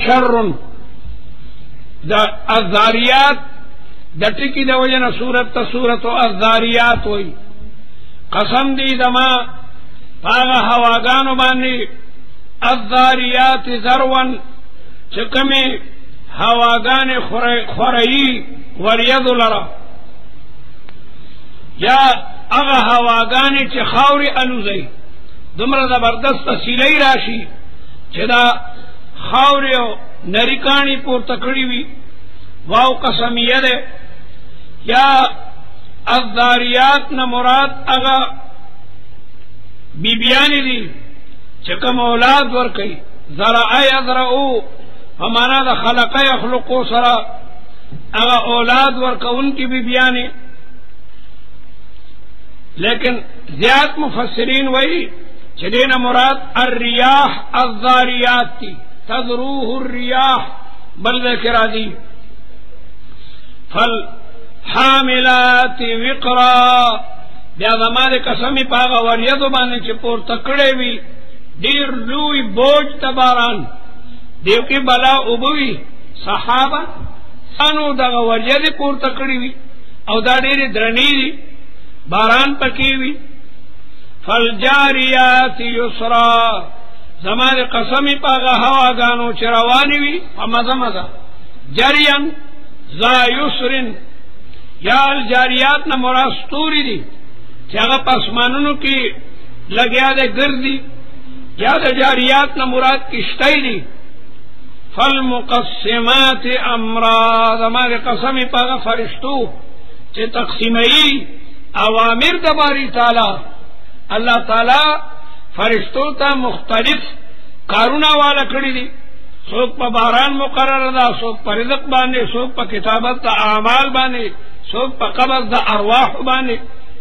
شر دا الذاریات دا ٹکی دا وجنا سورت تا سورت الذاریات ہوئی قسم دی دما پاگا ہواگانو بانی الذاریات ذرون چکمی ہواگان خورئی ورید لرا یا اغا ہواگانی چی خاوری الوزئی دمرا زبردست سیلی راشی چی دا خاوری و نریکانی پور تکڑی وی واو قسمیہ دے یا الذاریات نمراد اغا بیبیانی دی چکم اولاد ورکی ذرعی ذرعو فمانا دا خلق یخلقو سرا اغا اولاد ورکا ان کی بیبیانی لیکن زیاد مفسرین وہی چدین مراد الریاح الذاریات تی تذروه الریاح بل ذکرہ دی فالحاملات وقرا بیا زمان قسمی پاگا وریدو بانے چی پور تکڑے وی دیر لوی بوج تباران دیو کی بلا ابوی صحابہ سانو دا ورید پور تکڑی وی او دا دیر درنی دی باران پکی وی فالجاریات یسرا زمان قسمی پاگا ہوا گانو چروانی وی مزا مزا جرین ذا یسرن یا الجاریات نا مراستوری دی چاگا پاسمانونو کی لگیا دے گردی یا دا جاریات نا مراد کشتائی دی فالمقسمات امرا زمان قسمی پاگا فرشتو چه تقسیمی اوامر دباری تعالی اللہ تعالی فرشتو تا مختلف کارونا والا کڑی دی سوک پا باران مقرر دا سوک پا رزق بانے سوک پا کتابت دا اعمال بانے سوک پا قبض دا ارواح بانے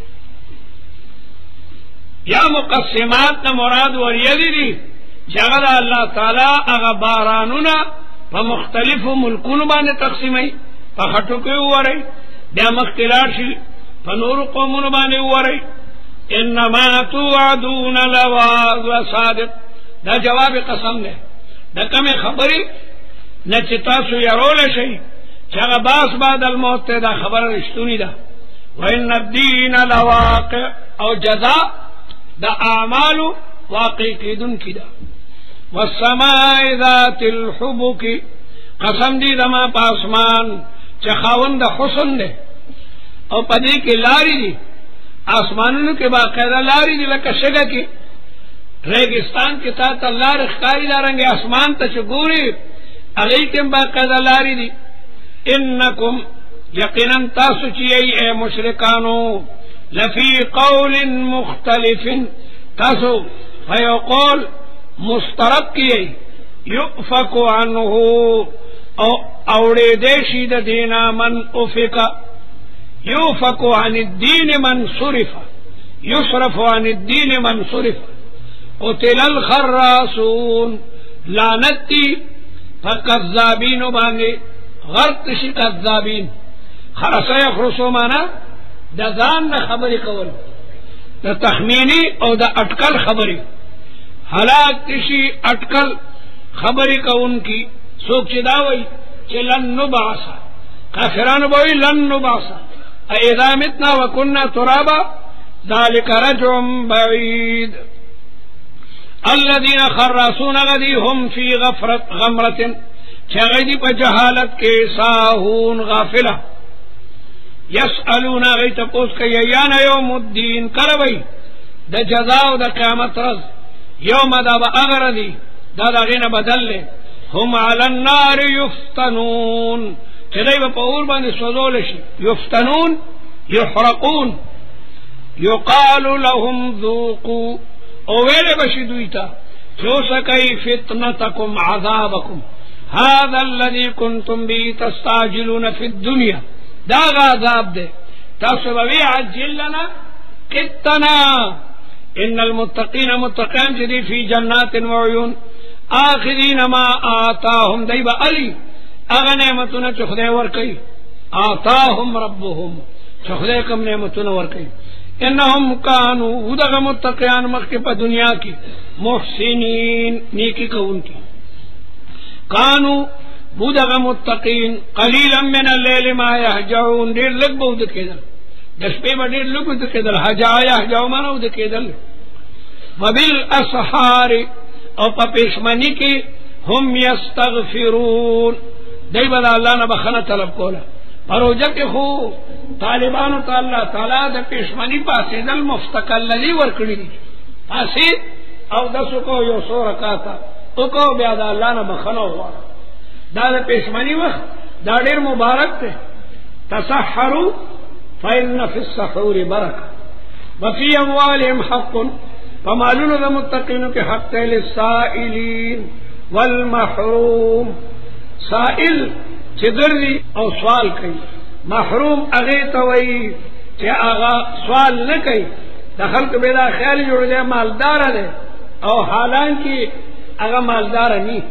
یا مقسمات نا مراد وریدی دی جاگہ دا اللہ تعالی اگا بارانونا پا مختلف ملکون بانے تقسیمی پا خطو کے اوارئی بیا مختلار شی پا نور قومون بانے اوارئی انما توعدون لواز و صادق دا جواب قسم دے دا کم خبری نچتاسو یرول شئی چاگا باس بعد الموت تے دا خبر رشتونی دا وَإِنَّ الدِّينَ لَوَاقِعْ او جزا دا اعمالو واقع کیدن کی دا وَالسَّمَاءِ ذَاتِ الْحُبُكِ قسم دی دما پاسمان چخاون دا حسن دے او پدی کی لاری دی آسمانونو کے باقاعدہ لاری دی لکا شگا کی ریگستان کے تحت اللہ رخکاری دارنگے آسمان تا چگوری اغیتم باقاعدہ لاری دی انکم یقیناً تاسو چیئی اے مشرکانو لفی قول مختلف تاسو فیو قول مسترد کیئی یؤفک عنہو اوڑے دیشی دا دینا من افکا یؤفک عن الدین من صرف یصرف عن الدین من صرف قتل الخراسون لعنتی فکذابین باندے غرق شی کذابین خرسا یخرسو مانا دا زان دا خبری کول دا تخمینی او دا اٹکل خبری حلاک تشی اٹکل خبری کون کی سوک چی داوئی چی لن نبعثا کافران بوئی لن نبعثا اذا متنا وکننا ترابا ذالک رجع بعید الذین خراسون غدی هم فی غمرت چغیدی پا جہالت کے ساہون غافلہ یسألون غیت پوس که ییان یوم الدین کلوی دا جزاو دا قیامت رز یوم دا با اغر دی دا غین بدل لے هم علی النار یفتنون چدائی با پاور باندی سوزولشی یفتنون یحرقون یقال لهم ذوقو اویل بشدویتا چوسکی فتنتکم عذابکم هذا الذي كنتم به تستعجلون في الدنيا داغ عذاب دے تاسبوی عجل لنا قتنا ان المتقین متقین جدی فی جنات وعیون آخرین ما آتاهم دیبا علی اغا نعمتنا چخدے ورکی آتاهم ربهم چخدے کم نعمتنا ورکی انہم کانو دغا متقیان مخی پا دنیا کی محسنین نیکی کون کی कानू बूदगा मुत्तकीन कलीलन मिन अल्लैल मा यहजऊन डेढ़ लग बहुत केदल दशपे में डेढ़ लग केदल हजा यहजऊ मानो केदल वबिल असहार और पपेशमनी के हम यस्तगफिरून दई बदा अल्लाह ने बखना तलब कोला परोजा के हो तालिबान अल्लाह ताला द पेशमनी पासे दल मुफ्तकल्लली वर्कड़ी पासे और 10 को यो 100 रकाता तो को ब्यादा अल्लाह ने बखना हुआ दाद पेशमनी वक्त दाडेर मुबारक थे तसहरु फइन्न फिस्सहूरि बरका वफी अमवालिहिम हक़्क़ुन फमालून द मुत्तक़ीन के हक़ लिस्साइलीन वल महरूम साइल चिदर्दी और सवाल कई महरूम अगे तवई चे आगा सवाल न कई दखल के बेदा ख्याल जुड़ जाए मालदार है और हालांकि अगा मालदार नहीं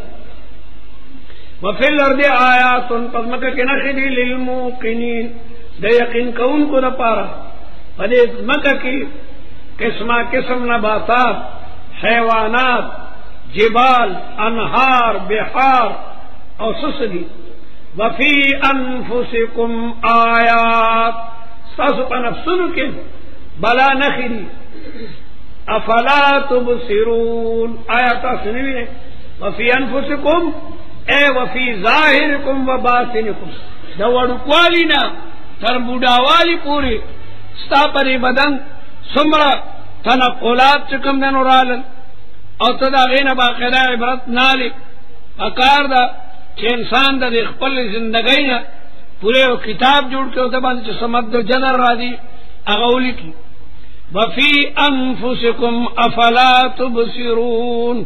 वफिल अर्दे आयातुन पद्मक के नखदी लिलमुकिनीन दे यकीन कौन को न पारा पदे मक्का की किस्मा किस्म नबातात हैवानात जिबाल अनहार बिहार और सुसदी वफी अनफुसिकुम आयात ससुपनफ्सुन के बला नखरी अफला तुबसिरून आयात सुनवी वफी अनफुसिकुम ए वफी जाहिरकुम व बातिनकुम दवड़वाली ना तरबुडावाली पूरी स्तापरी बदन सुमरा तनकुलात चुकम ननुरालन और तदागे न बाकायदा इबरत नालिक अकार दा इंसान द खपल जिंदगी न पूरे किताब जोड़ के होता बात समद जनर राजी अगौली की वफी अनफुसिकुम अफला तुबसिरून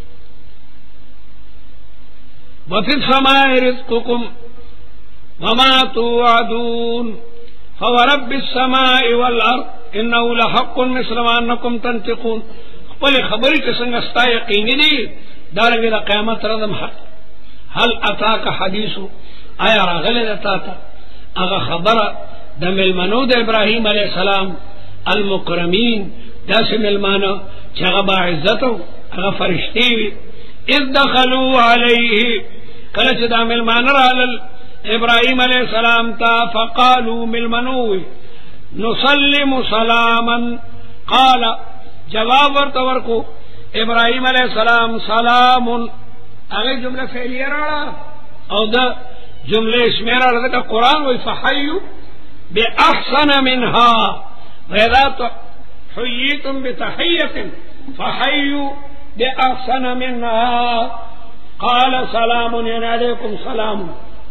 वफी समाए रिज़्क़ुकुम वमा तुअदून फवरब्बिस समाए वल अर्द इन्नहु लहक़्क़ुन मिस्ल मा अन्नकुम तंतिक़ून खपल खबरी के संग अस्ता यकीनी दी दारंगे द क़यामत रदम हक हल अता का हदीसु आया रागले देता था अगा खबर द मिलमनूद इब्राहिम अलैहिस्सलाम अल मुकरमीन दस मिलमानो जगबा इज्जतो अगा फरिश्ती इज़ दखलू अलैहि कलच दा मिलमान रालल इब्राहिम अलैहिस्सलाम ता फकालू मिलमनू नुसल्लिमु सलामन काला जवाब वर्तवर को इब्राहिम अलैहिस्सलाम सलामुन अगर जुमला फैलिया रहा और द जुमले इसमें रहा का कुरान वही फहय्यु बिअहसन मिन्हा वैदा तो हुय्यितुम बितहिय्यतिन फहय्यु बिअहसन मिन्हा क़ाल सलामुन अलैकुम सलाम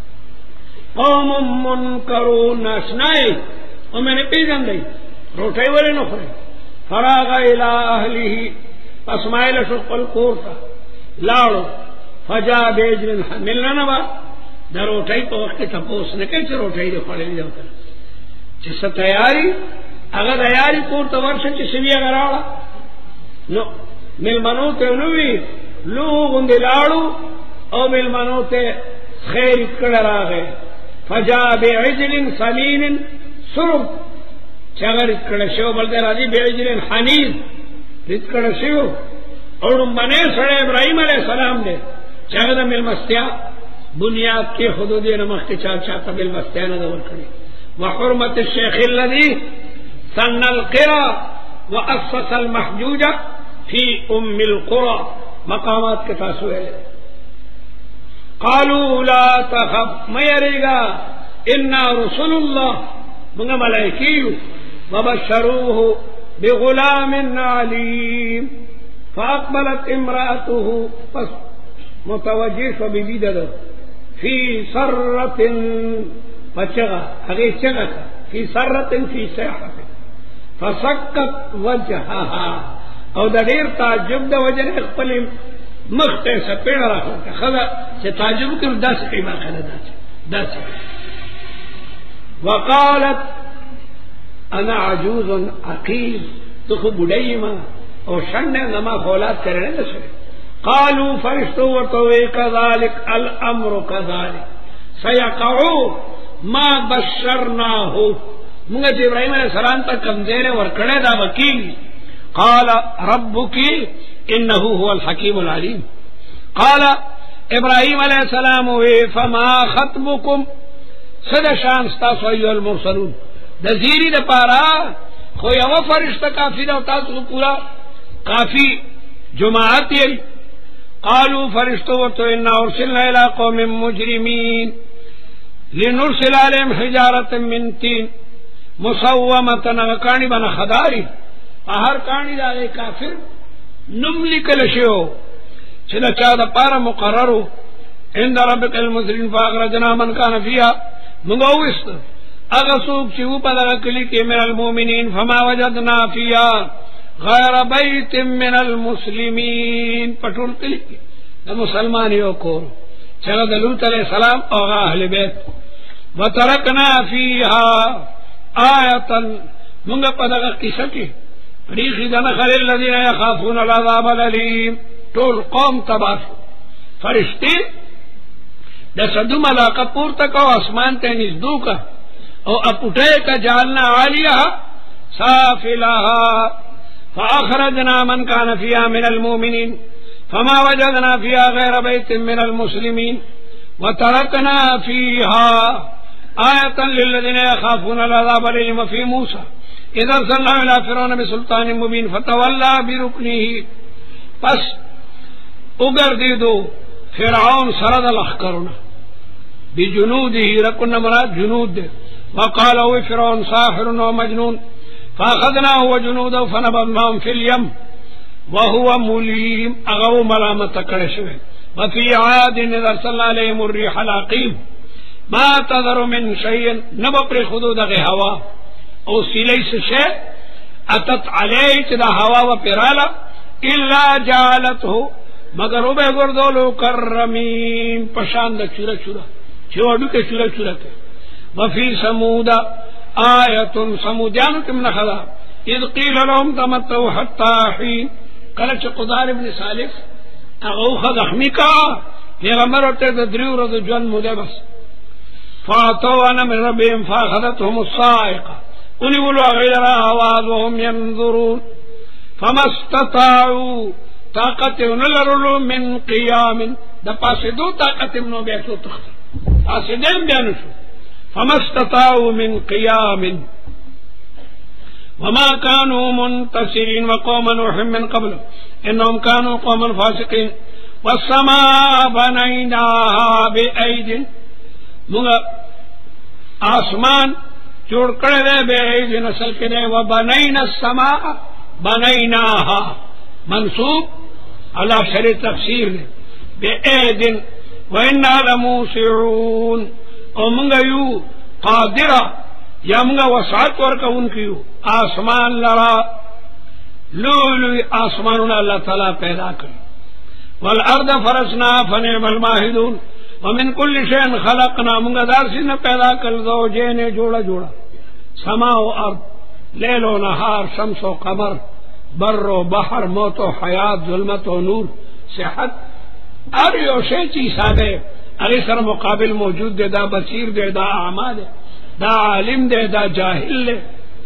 कौमुम मुनकरून असनाई और मैंने पीजन दी रोटे वाले नखरे फरागा इला अहलिही पसमाइल शुक्ल कोरता लाड़ो फजा बेज मिलना न बा दरोठाई तो वक्त तपोस ने कैसे रोठाई दे पड़े जाकर जिस तैयारी अगर तैयारी को तो वर्ष चिसवी अगर आड़ा नो मिल मनोते नुवी लोग उन दिलाड़ू और मिल मनोते खैर इकड़ रहा गए फजा बेजिन सलीन सुरुब चगर इकड़ शिव बलते राजी बेजिन हनीज इकड़ शिव और मने सड़े इब्राहिम अलैहिस्सलाम ने चगद मिल मस्तिया बुनियाद के हुदूद नमक के चार चाहता मिल मस्तिया न दौर करे व हुर्मत शेख लदी सन्नल क़िरा व अस्सल महजूजा फी उम्मिल क़ुरा मकामात के तासु है कालू ला तखफ मयरेगा इन्ना रसूलुल्लाह मुंगा मलाइकियु वबशरूहु बिगुलामिन अलीम फअक़बलत इम्राअतुहु पस मुतवज्जिह बिबिदद फी सर्रतिन पचगा आगे चगा फी सर्रतिन फी सयाहतिन फसक्कत वजहहा और दडेर ताजुब द वजह खपल मखते से पेड़ रखा खदा से ताजुब के 10 कीमा खदा 10 वकालत अना अजूज़ुन अकील तो खूब बुढ़ाई मां और शन्ने नमा फौलाद करने दसे कालू फरिश्तो वतवे कज़ालिक अल अम्रु कज़ालिक सयक़उ मा बशरनाहु मुंगे इब्राहिम अलैहिस्सलाम तक कमज़ेरे और कड़े दा वकील काला रब्बुकी इन्नहु हुवल हकीमुल अलीम काला इब्राहिम अलैहिस्सलाम हुए फमा खत्मुकुम सद शान स्तासु अय्युहल मुरसलून दजीरी द पारा खो यव फरिश्ता काफी दा तासु पूरा काफी जुमाअत ये कालू फरिश्तो तो इन्ना उरसिलना इला कौमिन मुजरिमीन लिनुरसिल अलैहिम हिजारतम मिन तीन मुसव्वमतन कानी बना खदारी हर कानी दागे काफिर नुमली कलशो चिदा चाद पारा मुकर्ररु इंद रब्बिकल मुजरिमीन फाखरजना मन कान फिहा मुगविस्त अगसूक चिऊ पदर कली के मिनल मोमिनीन फमा वजदना फिहा गैर बैतिम मिनल मुस्लिमीन पटुल कली के मुसलमानियों को चल लूत अलैहिस्सलाम और अहले बैत व तरकना फिहा आयतन मुंगा पदर किसकी रीखिदन खलिल लदीना यखाफून अज़ाब अलीम टोल कौम तबाह फरिश्ते दसदु मलाका पूर्त का आसमान ते निजदू का और अपुटे का जालना आलिया साफिलाहा फाखरजना मन कान फिहा मिनल मोमिनीन फमा वजदना फिहा गैर बैतिन मिनल मुस्लिमीन व तरकना फिहा आयतन लिल्लज़ीना यखाफून अज़ाब अलीम फी मूसा इज़ अरसलना इला फिरौन बिसुल्तानिन मुबीन फतवल्ला बिरुकनिही पस उगर दी दो फिरौन सरद लख्करना बिजुनूदिही रकुन मराद जुनूद दे वकाल हुए फिरौन साहिरुन व मजनून फाखदनाहु व जुनूदहु फनबذनाहुम फिल यम व हुवा मुलीम अगव मलामत करे शवे व फी आदिन इज़ अरसलना अलैहिम अर्रिहल अक़ीम मा तज़रु मिन शैइन नब पर खुदूद हवा और सिलई से शे अतत अलैहि चिदा हवा व पिराला इल्ला जालत हो मगर उबे गुरदोलो कर्रमीन पशांद चुरा चुरा चोडू के चुरा चुरा के वफी समूदा आयतुन समुद्यान किम नखला इद कील लहुम तमत्तु हत्ता हीन कलच कुदार इब्न सालिफ अगौखा जख्मी का पैगंबर होते दरियो रोज जन मुदे बस फातो अन मिन रब्बिहिम फाखदतहुम अस्साइqa उन्हीं बोलो गैरा आवाज वहुम यंजुरून फमस्तताऊ ताकत उनलरुलु मिन क़ियामिन द पासे दो ताकत नो बैठो तख्त पासे देम बयानुशु फमस्तताऊ मिन क़ियामिन वमा कानू मुंतसिरीन व कौम नूह मिन क़ब्ल इन्नहुम कानू कौमन फासिकीन वस्समा बनैनाहा बिअयदिन मुगा आसमान जोड़ करे दे बेअयदिन असल के दे व बनैना समा बनैनाहा मंसूब अला शरी तफसीर ने बेअयदिन व इन्ना लमूसिऊन और मंगयू कादिरा या मंगा वसात वर्क उनकी आसमान लड़ा लूलू आसमान अल्लाह ताला पैदा कर वल अर्द फरसना फनिअमल माहिदून व मिन कुल्लि शैइन खलकना मंगा दारसी ने पैदा कर दो जेने जोड़ा जोड़ा समा व अर्द लैलो नहार शम्स व कमर बर्रो बहर मौतो हयात जुल्मत व नूर सेहत हर योशे चीज सादे अरे सर मुकाबिल मौजूद दे दा बसीर दे दा आमा दे दा आलिम दे दा जाहिल दे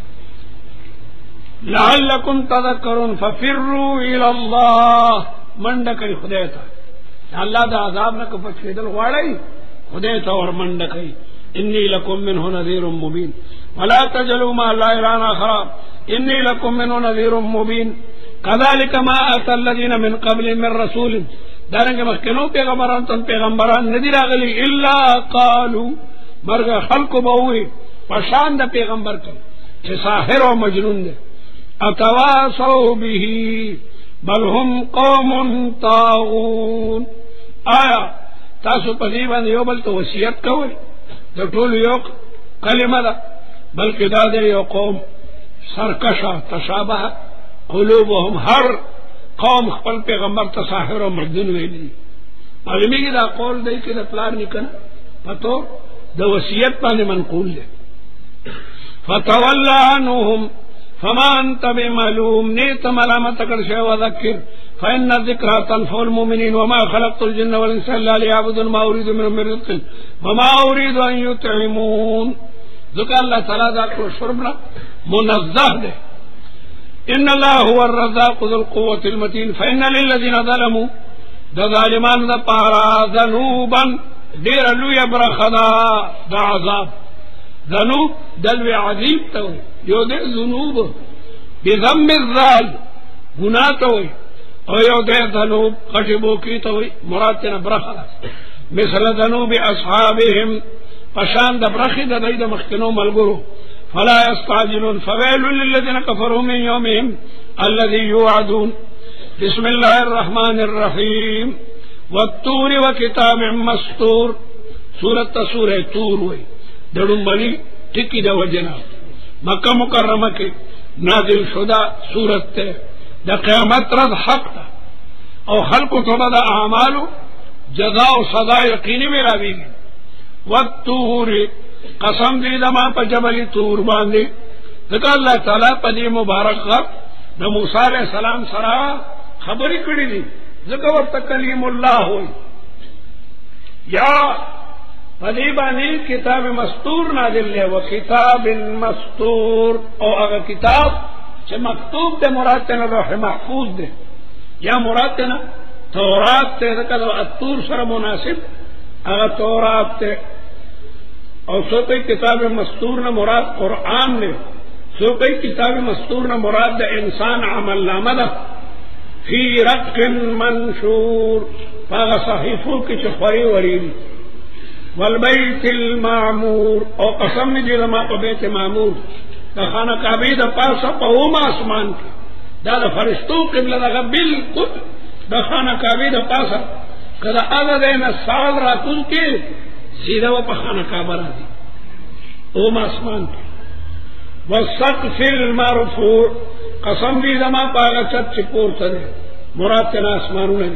लअल्लकुम तज़क्करून फफिर्रू इलल्लाह मंड कई खुदे था अल्लाह दा अजाब न को बचेदल वाड़ई खुदे था और मंड कई इन्नी लकुम मिन्हु नज़ीरुम मुबीन वला तजलू मा ला इलाहा खराब इन्नी लकुम मिन्हु नज़ीरुम मुबीन कज़ालिक मा अतल्लज़ीना मिन क़ब्लिहिम मिन रसूलिन दारंगे मक्किनो पैगंबरान तन पैगंबरान नदीर अगली इल्ला कालू मर्ग खल्क बहुए पशान द पैगंबर के साहिर और मजनून दे अतवासौ बिही बल हुम कौमुन तागून आया तासु पदीबन यो बल तो वसीयत कवई जो टोल यो कलिमा दा बल्कि दादे यो कौम सरकशा तशाबह कुलूबहुम हर कौम खपल पैगंबर तसाहिर और मजनून वेली आलमी की दा कौल दे के दा प्लान निकन पतो द वसीयत पाने मनकूल ले फतवल्ला अन्हुम फमा अंत बिमलूम नीत मलामत कर शे वज़क्किर फइन्न ज़िक्रा तनफ़उल मुमिनीन वमा खलक़तुल जिन्न वल इंसा इल्ला लियअबुदून मा उरीदु मिनहुम मिन रिज़्क़िन वमा उरीदु अन युतइमून ज़ुका अल्लाह तआला दा को शुरबना मुनज़्ज़ह दे इन्नल्लाह हुवर रज़्ज़ाक़ु ज़ुल क़ुव्वतिल मतीन फइन्न लिल्लज़ीना ज़लमू د ظالمان د پارا ذنوبا ډیر لوی برخدا د عذاب ذنوب دلوی عظیم ته وي یو د ذنوب بذم الذال ګناه ته وي او یو د ذنوب خټبو کی ته وي مراد ته برخدا مثل ذنوب اصحابهم پشان د برخې د دې د مخکنو ملګرو فلا يستعجلون فويل للذين كفروا من يومهم الذي يوعدون بسم الله الرحمن الرحيم والطور وكتاب مسطور سورة طور وي دړم باندې ټکی د وجنا مکه مکرمه کې نازل شدا سورت ته د قیامت رد حق ده او خلق ته د اعمالو جزاء او سزا یقیني ملاويږي والطور قسم دې دما په جبل طور باندې ځکه الله تعالی په دې مبارک غر د موسی عليه السلام سره خبرې کړې دي ځکه ورته کلیم الله وي یا په دې باندې کتاب مستور نازل دی او کتاب مستور او هغه کتاب چې مکتوب د مراد ته لوح محفوظ دی یا مراد ته تورات ته ځکه د الطور سره مناسب هغه تورات ته او سو کوئی کتاب مستور نہ مراد قرآن نے سو کوئی کتاب مستور نہ مراد دا انسان عمل نامہ دا فی رق منشور پاغا صحیفوں کی چخوری ورین والبیت المعمور او قسم نجی لما پا بیت معمور دا خانہ کعبی دا پاسا پا اوم آسمان کی دا فرشتو قبل دا بالکل دا خانہ کعبی دا پاسا کدا عددین سال راتون کی سیدھا وہ پخانہ کعبہ را دی اوم آسمان کی والسقف المرفوع قسم دی زما پاگا چت چپور تدے مراد تنا آسمانو ندی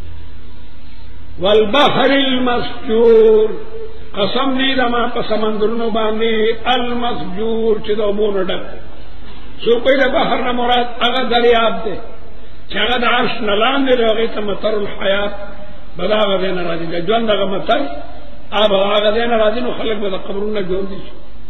والبحر المسجور قسم دی زما پا سمندرنو باندی المسجور چی دو بون ڈک سو کوئی دا بحر نا مراد اگا دریاب دے چاگا دا عرش نلان دے دے اگیتا مطر الحیات بدا آگا دینا را دی جوان دا مطر اب آگا دینا راضی نو خلق بدا قبرون جوڑ دی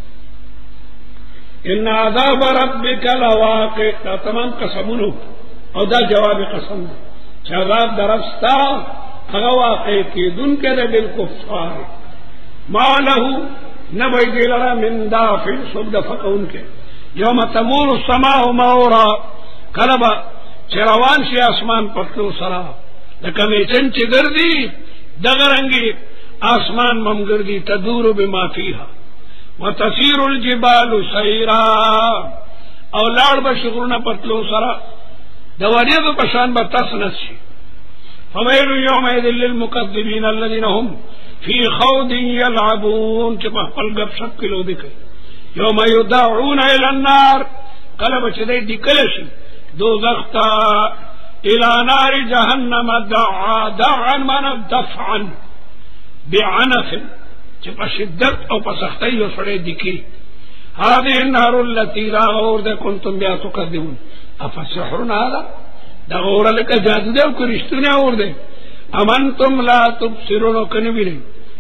ان عذاب ربک لواقع دا تمام قسمونو او دا جواب قسم دا عذاب درستا اگا واقع کی دن کے دے بالکفار ما لہو نبی دیلرا من دافع صبح دفق ان کے یوم تمور السماء مورا کلبا چروان شی آسمان پتلو سرا لکمیچن چی گردی دغرنگی آسمان ممگردی تدور بما فیها وتسیر الجبال سیرا او لاړ بشغلنا پتلو سرا دواریو پشان بتسنس شي فويل يومئذ للمكذبين الذين هم في خوض يلعبون چپا پلگب شکلو دکھے یوم يدعون الى النار قلب چدے دکلشی دوزختا الى نار جهنم دعا دعا من دفعا بعنف چپا شدت او پسختی و سڑے دکی هذه النار التي لا غور دے کنتم بیا تقدمون افسحرون هذا دا غور لکا جادو دے کرشتون اور دے امنتم لا تبصرون کنبیلی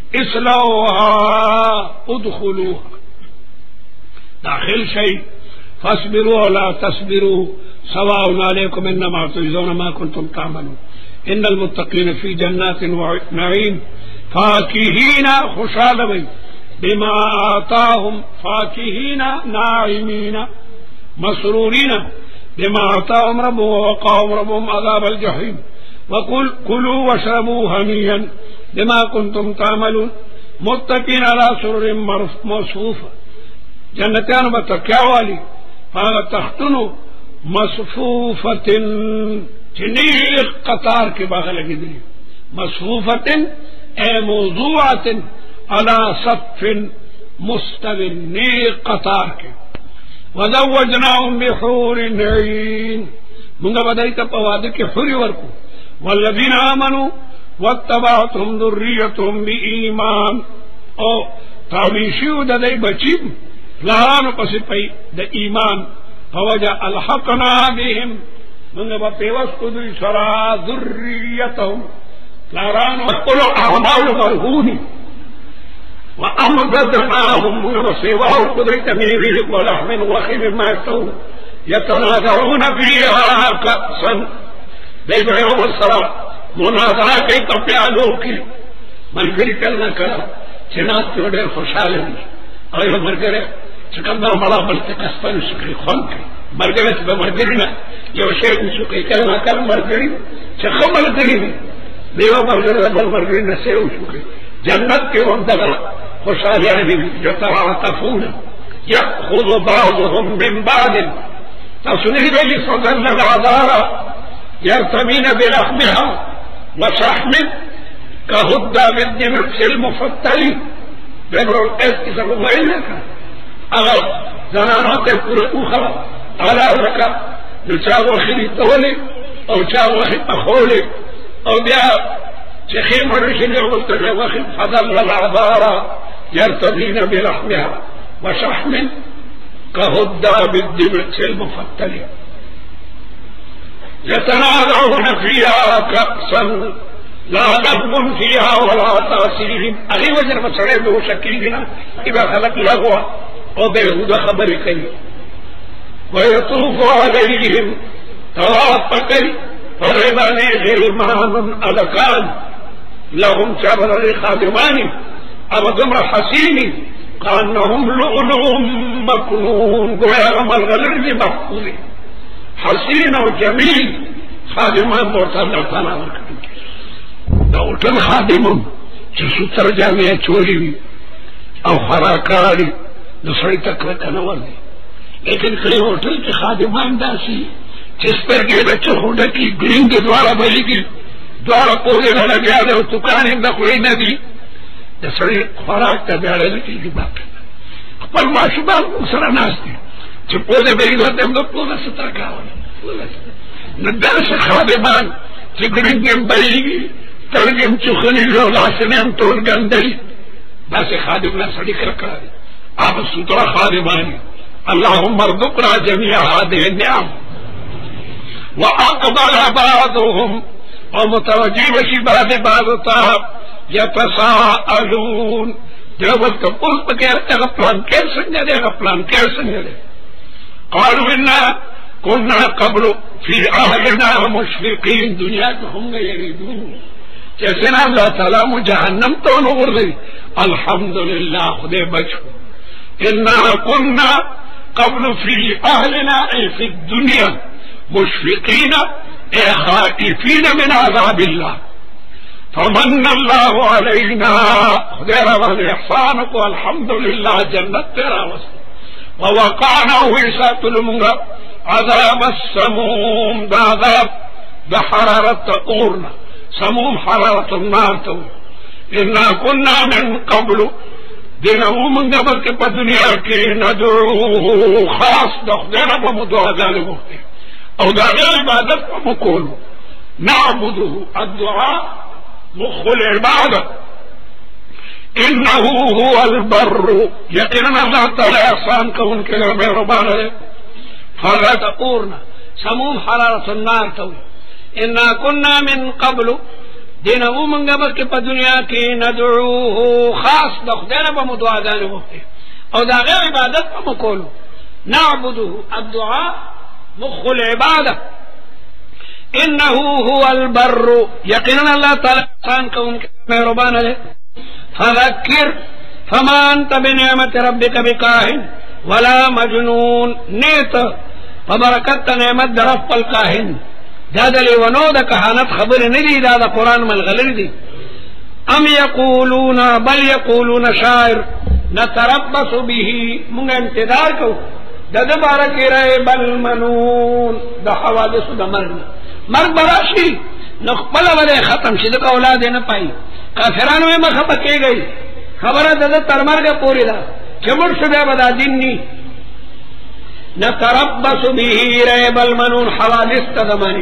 اصلاوها ادخلوها داخل شئی فاصبروا ولا تصبروا سواء عليكم انما تجزون ما كنتم تعملون ان المتقين في جنات ونعيم فاكهين خوشحال بھئی بما آتاهم فاكهين ناعمين مسرورين بما آتاهم ربهم ووقاهم ربهم عذاب الجحيم وقل كلوا واشربوا هنيئا بما كنتم تعملون متكئين على سرر مصفوفة جنتان بتکیا والی فاغا تختنو مصفوفة چنیق قطار کے باغ لگی دلی مصفوفة اے موضوعات على صف مستوى نیق قطار کے وزوجناهم بحور عین منگا بدائی تا پوادے کے حری ورکو والذین آمنوا واتبعتهم ذریتهم بإیمان او تعمیشیو دا دی بچیم لہرانو پسی پی دا ایمان فوجا الحقنا بهم منگا با پیوس کدوی سرا ذریتهم لہرانو قلو اعمال مرہونی وأمددناهم ونصيبه قدرة من ولحم وخيم ما يستوون يتنازعون فيها كأسا بينهم الصلاة मुनाजरा कई तो प्यालो की मलगरी करना करा चिनात के ढेर खुशहाल और मरगरे सिकंदर बड़ा बढ़ते कस्पन सुखी खोल के मरगरे से मरगरी ना ये शेर सुखी करना कर मरगरी चखो मरगरी देवा मरगरे बल मरगरी न से सुखी जन्नत के अंदर खुशहाल जो तफून या खुद बाज़ुहुम मिन बाज़ तस्नीर बेली सदन लगादारा यर्तमीन बिलहमिहा वशहमिन कहद्दा बिल मुफत्तली बेगोल ऐसी सब वही का अगर जनाना के पूरे उखला आला रखा जो चावो खिली तोले और चावो अखोले और ब्या चखे मनुष्य बोलते वही फदल लगादारा यर्तमीन बिलहमिहा वशहमिन कहद्दा बिल मुफत्तली यतनाज़ऊन फ़ीहा कअसन ला लग़्वुन फ़ीहा वला तासीम अली वजन मसड़े दो शकील ना इबा खलक लगवा और बेहुदा खबर कई वयतूफ़ु अलैहिम तवाफ़ कई फरज़ाने ग़िलमान अदकान लहुम शबरल खादिमानी अब गमर हसीनी कान्नहुम लुअलुअम मकनून गोया गमल गलरी महफूज़ हसीन और जमील खादिमान मोर्तज़ा ताला दौटन खादिमुन जो सुतर जाने चोरी और हराकारी दूसरी तक कनवाली लेकिन कई होटल के खादिमान दासी जिस पर के बच्चों होने की ग्रीन के द्वारा बनेगी द्वारा पूरे घर गया दुकान न कोई न दी दूसरी खुराक का ब्याड़े की बात अपन माशुबा दूसरा नाश्ते जो पौधे मेरी होते हम लोग पूरा सतर का नदर से खादिमान चिकड़ी के बल्ली तड़गम चुखनी जो लाशने हम तोड़ गंदली बस खादिम सड़ी कर आप सुतरा खादिमानी अल्लाह मर्दुकरा जमिया हादे न्याम व अक़बल बाज़ुहुम और मुतवज्जिह की बात होता यतसाअलून देवत का पुष्प के प्लान कैसे देगा प्लान कैसे दे क़ालू इन्ना कुन्ना क़ब्लु फ़ी अहलिना मुशफ़िक़ीन दुनिया को होंगे यरीदून जैसे ना अल्लाह ताला मुझे जहन्नम तो नूर गई अल्हम्दुलिल्लाह खुदे बचो इन्ना कुन्ना क़ब्लु फ़ी अहलिना फ़ी दुनिया मुशफ़िक़ीन खाइफ़ीन मिन अज़ाबिल्लाह फमन्नल्लाहु अलैना खुदे रवान इहसान को अल्हम्दुलिल्लाह जन्नत तेरा वस्ते ववक़अना हिसा तुलमुंगा अज़ाब अस्समूम दाज़ाब बहरारत ऊरना समूम हरारत नार तो इन्ना कुन्ना मिन क़ब्लु दिनहु मंगा बल्कि दुनिया के नदू खास दख्देना बमुदुआ जाने मुक्ति और दागे इबादत को मुकोलू नाबुदु अद्दुआ मुखुल इबादत इन्नहु हुवल बर्रु यकीनन अल्लाह ताला एहसान का उनके लिए मेहरबान है फरत पूर्ण समूम हरारत नार तो इन्ना कुन्ना मिन क़ब्लु दिनहु मंगा बल्कि दुनिया की नदू खास दख्देना बमुदुआ जाने मुक्ति और दागे इबादत को मुकोलू नाबुदु अद्दुआ मुखुल इबादत इन्नहु हुवल बर्रु यकीनन अल्लाह ताला एहसान का उनके मेहरबान है फज़क्किर फमा अंत बिनिअमति रब्बिका बिकाहिन वला मजनून नेत फबरकत नेमत दरफ पल काहिन दादली वनो द कहानत खबर नहीं दादा कुरान मल गलरी दी अम यकूलूना बल यकूलूना शायर नतरब्बसु बिही मुंगा इंतजार को दद बारक रहे बल मनून द हवादिस द मर्ग बराशी नखबल वले खत्म शिद का औलाद न पाई काफिरान में मखब के गई खबर दद तरमर के पूरी दा चमुर शुदा बदा दिन्नी न तरब्बसु बिही रहे बल मनून हवादिस तदमानी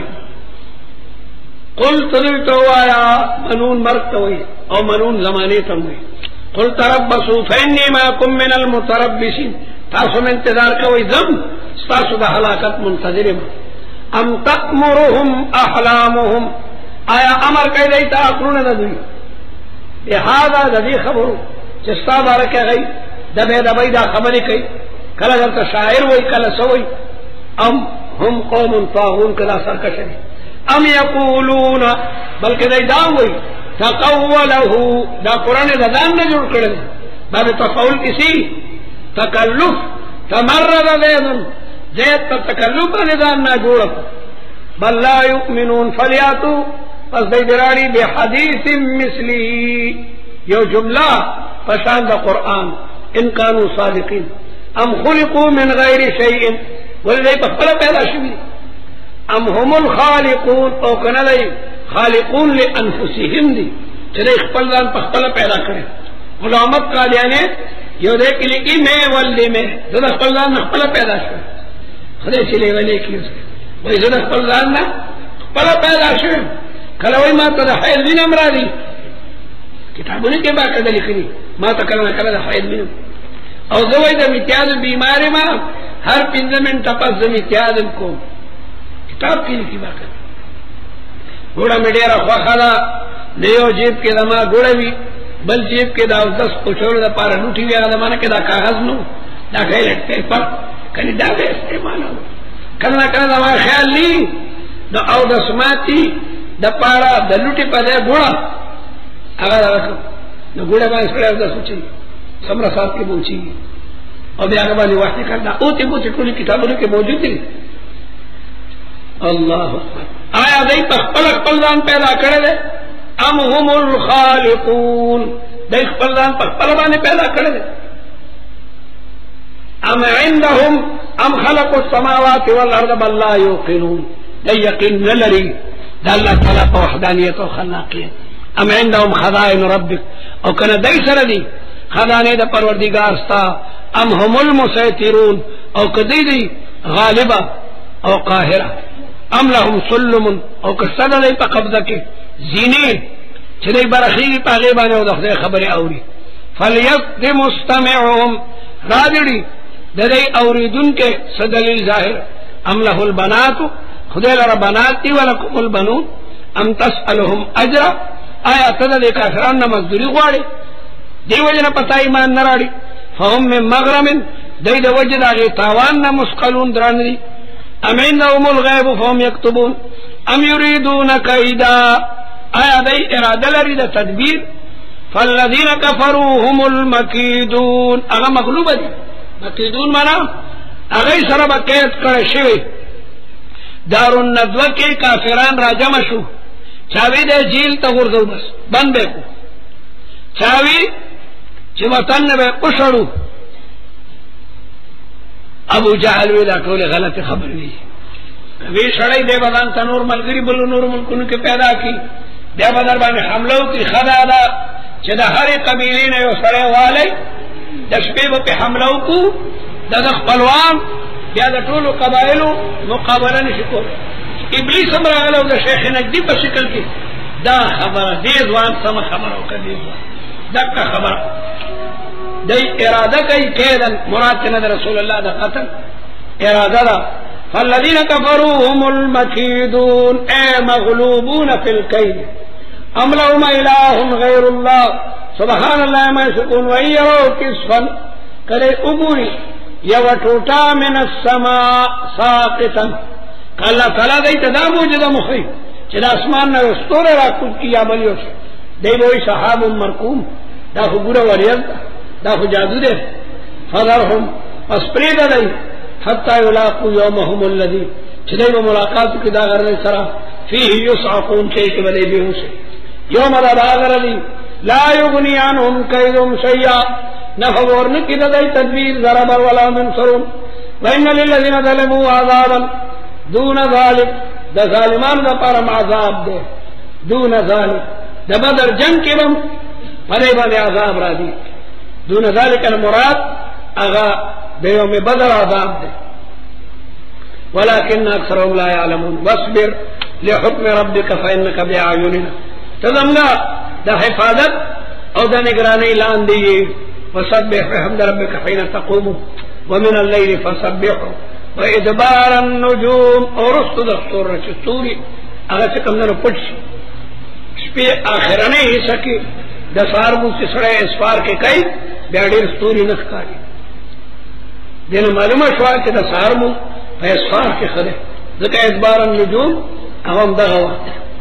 कुल तुदिल तो आया मनून मर्ग तो हुई और मनून जमाने तम हुई कुल तरब्बसु फैन्नी माकुम मिनल मुतरब्बिसीन तासु में इंतजार का वही दम तासु का हलाकत मुंतज़िर अम तअमुरुहुम अहलामुहुम आया अमर कह गई ताकुन न दुई लिहाजा ददी खबर चिस्ता बार कह गई दबे दबई दा खबर कही कल अगर तो शायर वही कल सोई अम हम कौम तागून कला सरकश ام یقولون بلکہ دای داوی تقوله دا قرآن دا دان نہ جوڑ کر دے باب تقول کسی تکلف تمرد زید پر تکلف نظام نہ جوڑ بل لا یؤمنون فلیاتو پس دای دراری بحدیث مثلی یو جملہ پشان دا قرآن ان کانوا صادقین ام خلقوا من غیر شیء ولدی پخپل پیدا شوی ام هم الخالقون او کنلی خالقون لانفسهم دی چلے خپل ځان پخپل پیدا کړي غلامت قادیانه یو دې کلی کی میں ولدی میں زدا خپل ځان خپل پیدا شو خدای چلے ولې کی وای زدا خپل ځان خپل پیدا شو کله وای ما ته حیل وین امرادی کتابونه کې باقاعده لیکلي ما ته کله حیل وین او زوی د امتیاز بیماری ما ہر 15 منٹ پس د امتیاز کو کتاب کې لیکي باقاعده گوڑا میں ڈیرا خواخالا دیو جیب کے دما گوڑا بھی بل جیب کے دا 10 پچھوڑ دا پارا لوٹی ہوئی آگا دمانا کہ دا کاغذ نو دا خیلت پیپر کنی دا بے استعمال ہو کرنا دا خیال لی دا او دا سماتی دا پارا دا لوٹی پا دے گوڑا آگا دا رکھو دا گوڑا با اس پر دا سوچی سمرہ صاحب کی بوچی اور بے آگا بانی واحدی کرنا اوٹی بوچی کلی کتابوں کے موجود تھی اللہ آیا دای خپل ځان پیدا کړل ام هم الخالقون دای خپل ځان خپل باندې پیدا کړل ام عندهم ام خلقوا السماوات والارض بل لا يوقنون دای یقین لري د الله تعالی په وحدانیت او خلاقیت ام عندهم خزائن ربك او کنه دای سره دي خزانه د پروردگار ستا ام هم المسيطرون او کدی دی غالبا او قاهره ام لهم سلم او کسد دی پا قبضہ کے زینے چھدی برخیگی پا غیبانے او دخدے خبر اوری فلیقد مستمعهم راجڑی دی اوریدن کے صدلیل ظاہر ام له البنات خدے لرا بنات دی ولکم البنون ام تسألهم اجر آیا تد دی کافران نمزدوری غواری دی وجن پتا ایمان نراڑی فهم من مغرم دی دی وجد آغی تاوان نمسقلون دران دی ام عندهم الغیب فهم یکتبون ام یریدون کیدا آیا دی ارادہ لري د تدبیر فالذین کفروا هم المکیدون اغا مغلوب دی مکیدون مانا اغی سرب قید کرشوی دار الندوہ کے کافران را جمع شو چاوی دے جیل تا غرزو بس بند بے کو چاوی چی وطن بے قشڑو ابو جہل وی دا ٹولے غلط خبر وی وی شڑائی دے بدان تا نور ملگری بلو نور ملکن کے پیدا کی دے بدر بانے حملو کی خدا دا چی دا ہر قبیلین یو سڑے والے دشپیب پہ حملو کو دا دخ پلوان یا دا ٹولو قبائلو مقابلہ نشکو ابلیس امرا غلو دا شیخ نجدی پر شکل کی دا خبر دیزوان سم خبرو کا دیزوان دکا خبر دی ارادہ کئی قیدن مراد چند رسول اللہ دا قتل ارادہ دا فالذین کفروا هم المکیدون اے مغلوبون فی القید ام لهم الہ غیر اللہ سبحان اللہ ما یشرکون وَإِن يَرَوْا كِسْفًا کرے عبوری یو ٹوٹا من السماء ساقطا کہ اللہ تعالیٰ دیتا دا موجودہ مخری چلا اسمان نے استور را کچھ کیا بلیو سے دی بوئی صحاب مرکوم دا خبور وریل دا خو جادو دے فذرهم پس پرید دی حتی یلاقوا یومهم الذی چلی با ملاقاتو کی دا غرد سرا فیه یسعقون چیک بلی بیہو سے یوم دا غردی لا یغنی عنهم کیدهم شیئا نفورنکی دا دی تدبیر ضربا ولا منصرون وإن للذین ظلموا عذابا دون ذالک دا ظالمان دا پارم عذاب دے دون ذالک دا بدر جنگ کی بم پدے بادے عذاب را دی دون ذالک المراد اغا دیوم بدر عذاب دے ولكن اکثرهم لا يعلمون واصبر لحکم ربک فإنک بأعیننا تزمنا دا حفاظت او دا نگرانی لان دیئے وسبح بحمد ربک حين تقوم ومن الليل فسبحه وادبار النجوم اور رست دستور چستوری اگر سے کمزر پچ شپے آخرنے ہی سکی دسار مو سے سڑے اسفار کے کئی بیاڑی رستوری نسکاری دین معلومہ شوار کے دسار مو اسفار کے خدے ذکر ادبار النجوم हम दगा वक्त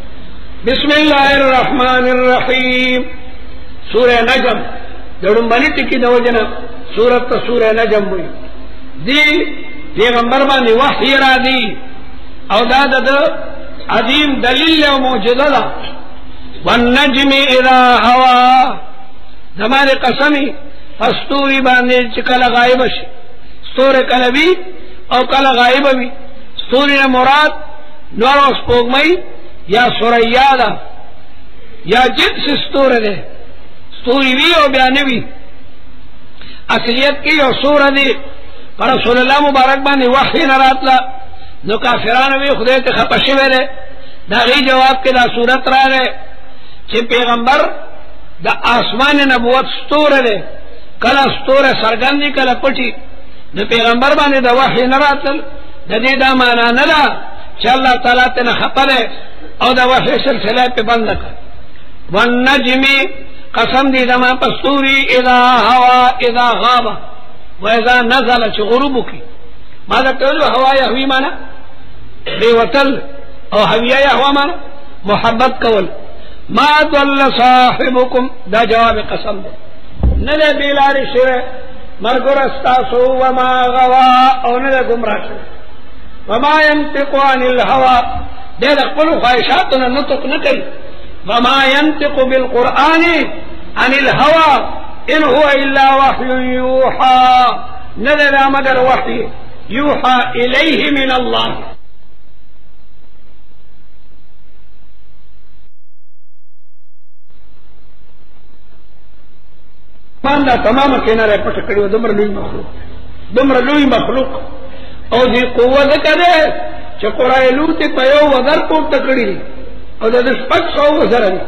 बिस्मिल्लाहिर्रहमानिर्रहीम सूरह नजम जड़ुम बनी टिकी दवजना सूरत सूरह नजम हुई दी पैगंबर बानी वही रा दी औदाद अजीम दलील मौजूदा वन्नज्मि इज़ा हवा हमारे कसमी अस्तूरी बांधे कल गायब स्तूर कलबी और कल गायब भी स्तूरी ने मुराद नौर स्पोगमई या सुरैयादा या जिस स्तूर दे स्तूरी भी और बयानवी असलियत की और सूर दी पर रसूलुल्लाह मुबारक बानी वही नरातला नो काफिरान भी खुदे ते खपशे वेरे दागी जवाब के दा सूरत रा गए कि पैगंबर द आसमान नबुवत स्तूर दे कल स्तूर सरगंदी कल पटी न पैगंबर बानी द वही नरातल दीदा माना नला च अल्लाह ताला तेना खपर है और द वही सिलसिला पे बंद कर वन्नज्मि कसम दी दमा पस्तूरी इज़ा हवा इज़ा गाबा वैजा नजल गुरूब की मादा कहलो हवा या हवी माना बेवतल और हविया या हवा माना मोहब्बत कवल मा दल्ल साहिबुकुम दा जवाब कसम दे न दे बिलारी शिर मरगुरस्ता सो वमा गवा और न दे गुमराह शिर वमा यंतिकु अनिल हवा दे कुल ख्वाहिशात न नुतक न करी वमा यंतिकु बिल कुरआनी अनिल हवा इन हुआ इल्ला वह्यु यूहा नज़र मगर वही यूहा इलैहि मिन अल्लाह मानदा तमाम किनारे पटकड़ी दुमर लुई मखलूक और जी कुव्वत करे चकोराए लूते पयो वदर को तकड़ी और दुष्पक्ष सौ वजरन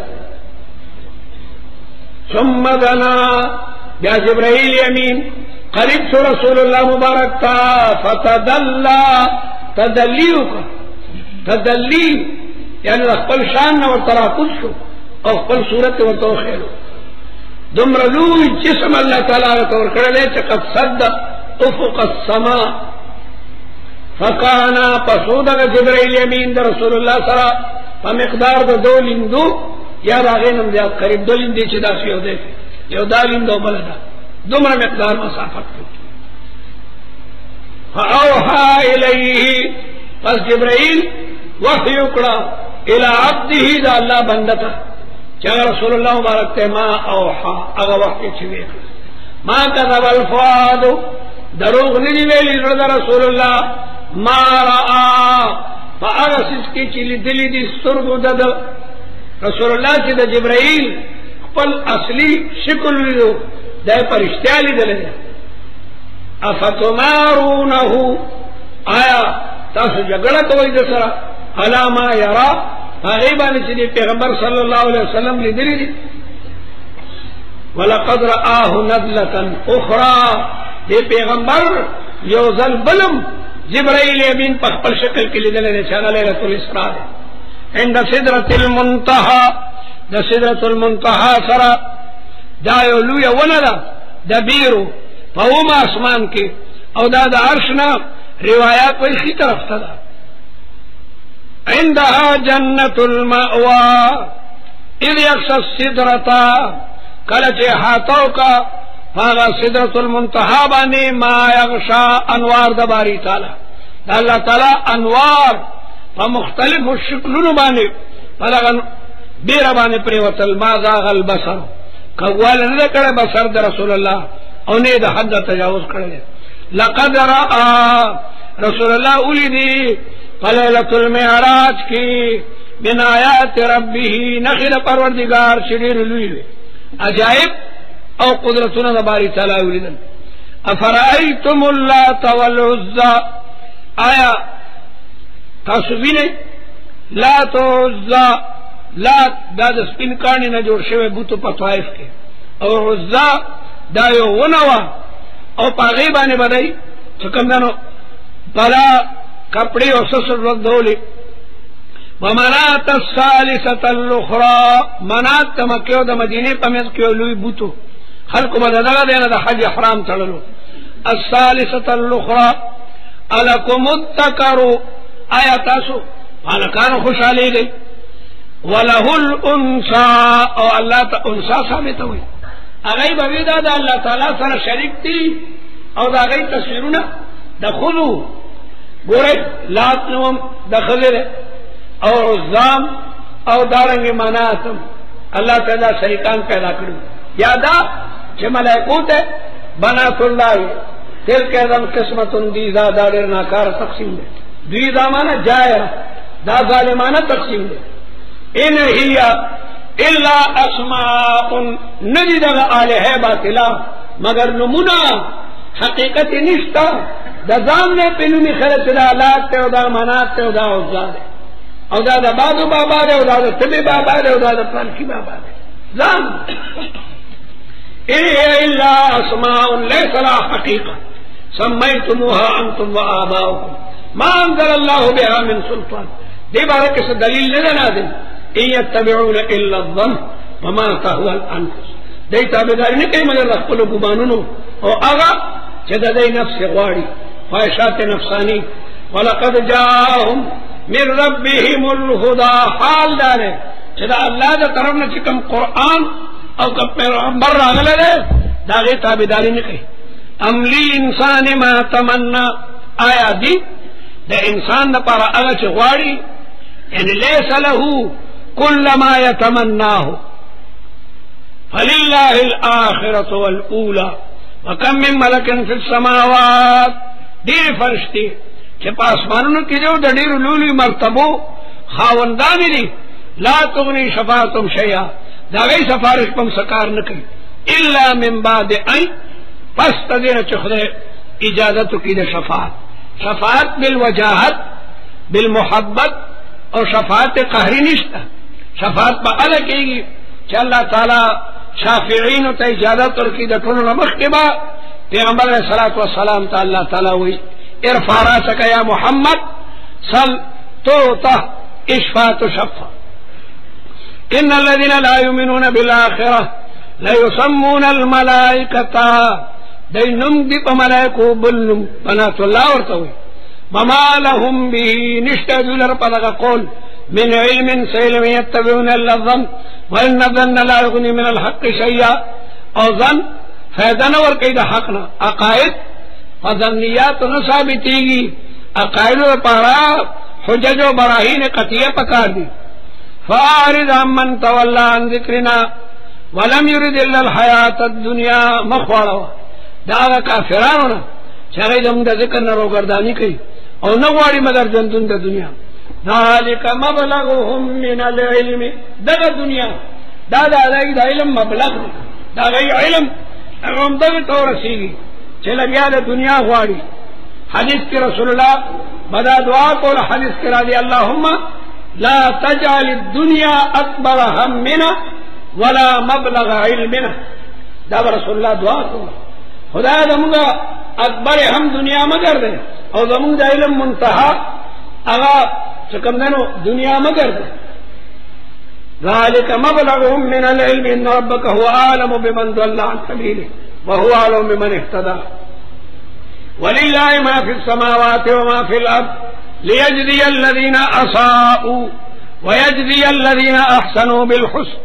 सुम्मदना या जिब्राइल अमीन करीब सो रसूलुल्लाह मुबारक था फतदल्ला तदल्लियों का तदल्ली यानी अक्पल शान और तरा कुछ और अक्पल सूरत और तो खेलो दुमरलू जिसम अल्लाह ताला तौर कर ले चकत सद उफुक समा फकाना पसूद जिब्राइल अमीन रसूलुल्लाह सरा मिकदार दो लिंदू या रागे नम जा करीब दो लिंदी चिदासी हो देखे यो दालिम दो बलदा दुमर मिकदार मसाफत की फअौहा इलैहि पस जिब्राइल वही उकड़ा इला अब्दिही दा अल्लाह बंदता चल रसूलुल्लाह मुबारक ते मा औहा अगा वही छिवे मा कज़बल फुआदु दरूग नहीं वेली रदा रसूलुल्लाह मा रआ फाअगस इसकी चिली दिली दी सुरगु दद रसूलुल्लाह से द जिब्राइल पल असली शिकल लियो दे परिश्त्या लीधले अफतुमारूनहु आया तासु जगड़ा कोई दसरा अला मा यरा गैबानी से पैगंबर सल्लल्लाहु अलैहि वसल्लम लीधली दी वलक़द रआहु नज़लतन उखरा ये पैगंबर योजल बलम जिब्राइल अमीन पल शक्ल के लीधले ने चला लैलतुल इस्रा इंद सिदरतिल मुंतहा द सिदरतुल मुंतहा सरा दायो लुया वनदा दबीरो पवमा आसमान के औदाद अर्शना रिवायात वही की तरफ था इंदहा जन्नतुल मअवा इद यक्सस सिदरता कलचे हाथों का फागा सिदरतुल मुंतहा बाने मा यगशा अनवार दबारी ताला अल्लाह ताला अनवार मुख्तलिफ शिकलुन बाने पलगन बेरा बाने प्रेवतल माजागल बसर कव्वाल न करे बसर द रसूलुल्लाह औने द हद तजावुज करे लक़द रआ रसूलुल्लाह उलिदी लैलतुल मिअराज की बिन आयात रब्बिही नखिल परवरदिगार शरीर लुई अजाइब और कुदरतुन बारी ताला उलिदन अफराअयतुमुल लात वल उज़्ज़ा आया तासुबीने लात उज़्ज़ा लात दाद स्पिन कानी न जोड़ शेवे बूतो पतवाइफ के और उज़्ज़ा दायो वनवा और पागीबा ने बताई चकंदनो बला कपड़े और ससुर धोले वमनात सालिसतल उखरा मनात तमक्यो द मदीने पमेज क्यों लुई बूतो खल्क बदला देना द हज हराम चढ़लो अस्सालिसतल उखरा अलकुमुत तकरो आया तासो مالکانو خوشحالی گئی وله الانسا او اللہ تا انسا ثابت ہوئی اگئی بویدہ دا اللہ تعالیٰ سر شریک تی او دا اگئی تصویرونا دا خودو گورے لات نوم دا خضر او عزام او دارنگ مناتم اللہ تعالیٰ شریکان پیدا کرو یادا چھ ملائکوت ہے بنات اللہ تلک ازم قسمت دیزا دارر ناکار تقسیم دے دیزا مانا جائر دا ظالمانہ تقسیم دے ان ہی الا اسماء ندی دا آلہ باطلا مگر نمونا حقیقت نشتا دا زام نے پنومی خرچ دا آلات تے او دا منات تے او دا عزا دے او دا دا بادو بابا دے او دا دا طبی بابا دے او دا دا پرانکی بابا دے زام ان ہی الا اسماء لیس لا حقیقہ سمیتموها انتم و آباؤکم ما انزل اللہ بها من سلطان دی بارے کس دلیل نہ نازل ان يتبعون الا الظن وما تهوى الانفس دی تابعداری نہیں کہیں مگر رخل گمانونو او اغا جدا دی نفس غواڑی خواہشات نفسانی ولقد جاءهم من ربهم الهدى حال دارے جدا اللہ دا طرف نہ چکم قرآن او کب پیغمبر راغلے دے داغی تابعداری نہیں کہیں عملی انسان ما تمنا آیا دی دا انسان دا پارا اغا چھ غواڑی یعنی لیس لہو کل ما یتمناہ فللہ الآخرة والأولى وکم من ملکن فی السماوات دیر فرشتی چھ پاسمانوں کی جو دا دیر لولی مرتبو خاوندانی دی لا تغنی شفاعتم شیئا دا غی سفارش پم سکار نکی الا من بعد ان پس تدیر چخدے اجازتو کی دا شفاعت بالوجاہت بالمحبت اور شفاعت قہری نشتا شفاعت با علا کی گی چا اللہ تعالی شافعین تا اجازت اور کی دا ٹھنو نمخ کے با پیغمبر علیہ السلام تا اللہ تعالی ہوئی ارفع راسک یا محمد صل توتا اشفاعت شفا ان الذین لا یؤمنون بالآخرہ لا یسمون الملائکتا دی نم دی پا ملائکو بلنم بنات اللہ ورطا ہوئی وما لهم به نشتہ دولر پدغ قول من علم سیلم یتبعون الا الظن وان الظن لا یغنی من الحق شیئا او ظن فیدہ نور قید حقنا عقائد فظنیات نثابتی گی عقائد و پارا حجج و براہین قطعیہ پکار دی فاعرض عمن تولا عن ذکرنا ولم يرد الا الحیات الدنیا مخوارا داغا کافرانونا چاگئی دم دا ذکر نہ روگردانی کئی او نغواری مگر جندن دا دنیا ذالک مبلغهم من العلم دا دنیا دا علم مبلغ دا علم اگرم دا تو رسیگی چلا گیا دا دنیا غواری حدیث کی رسول اللہ بدا دعا کو حدیث کرا دی اللہم لا تجعل الدنیا اکبر همنا ولا مبلغ علمنا دا رسول اللہ دعا کو خدا دمگا اکبر ہم دنیا مگر دے اور دمگ دا علم منتہا اگا چکم دنو دنیا مگر دے ذالک مبلغهم من العلم ان ربک هو عالم بمن ضل عن سبیلہ وهو عالم بمن اهتدى وللہ ما فی السماوات وما فی الارض لیجزی الذین اساءوا ویجزی الذین احسنوا بالحسن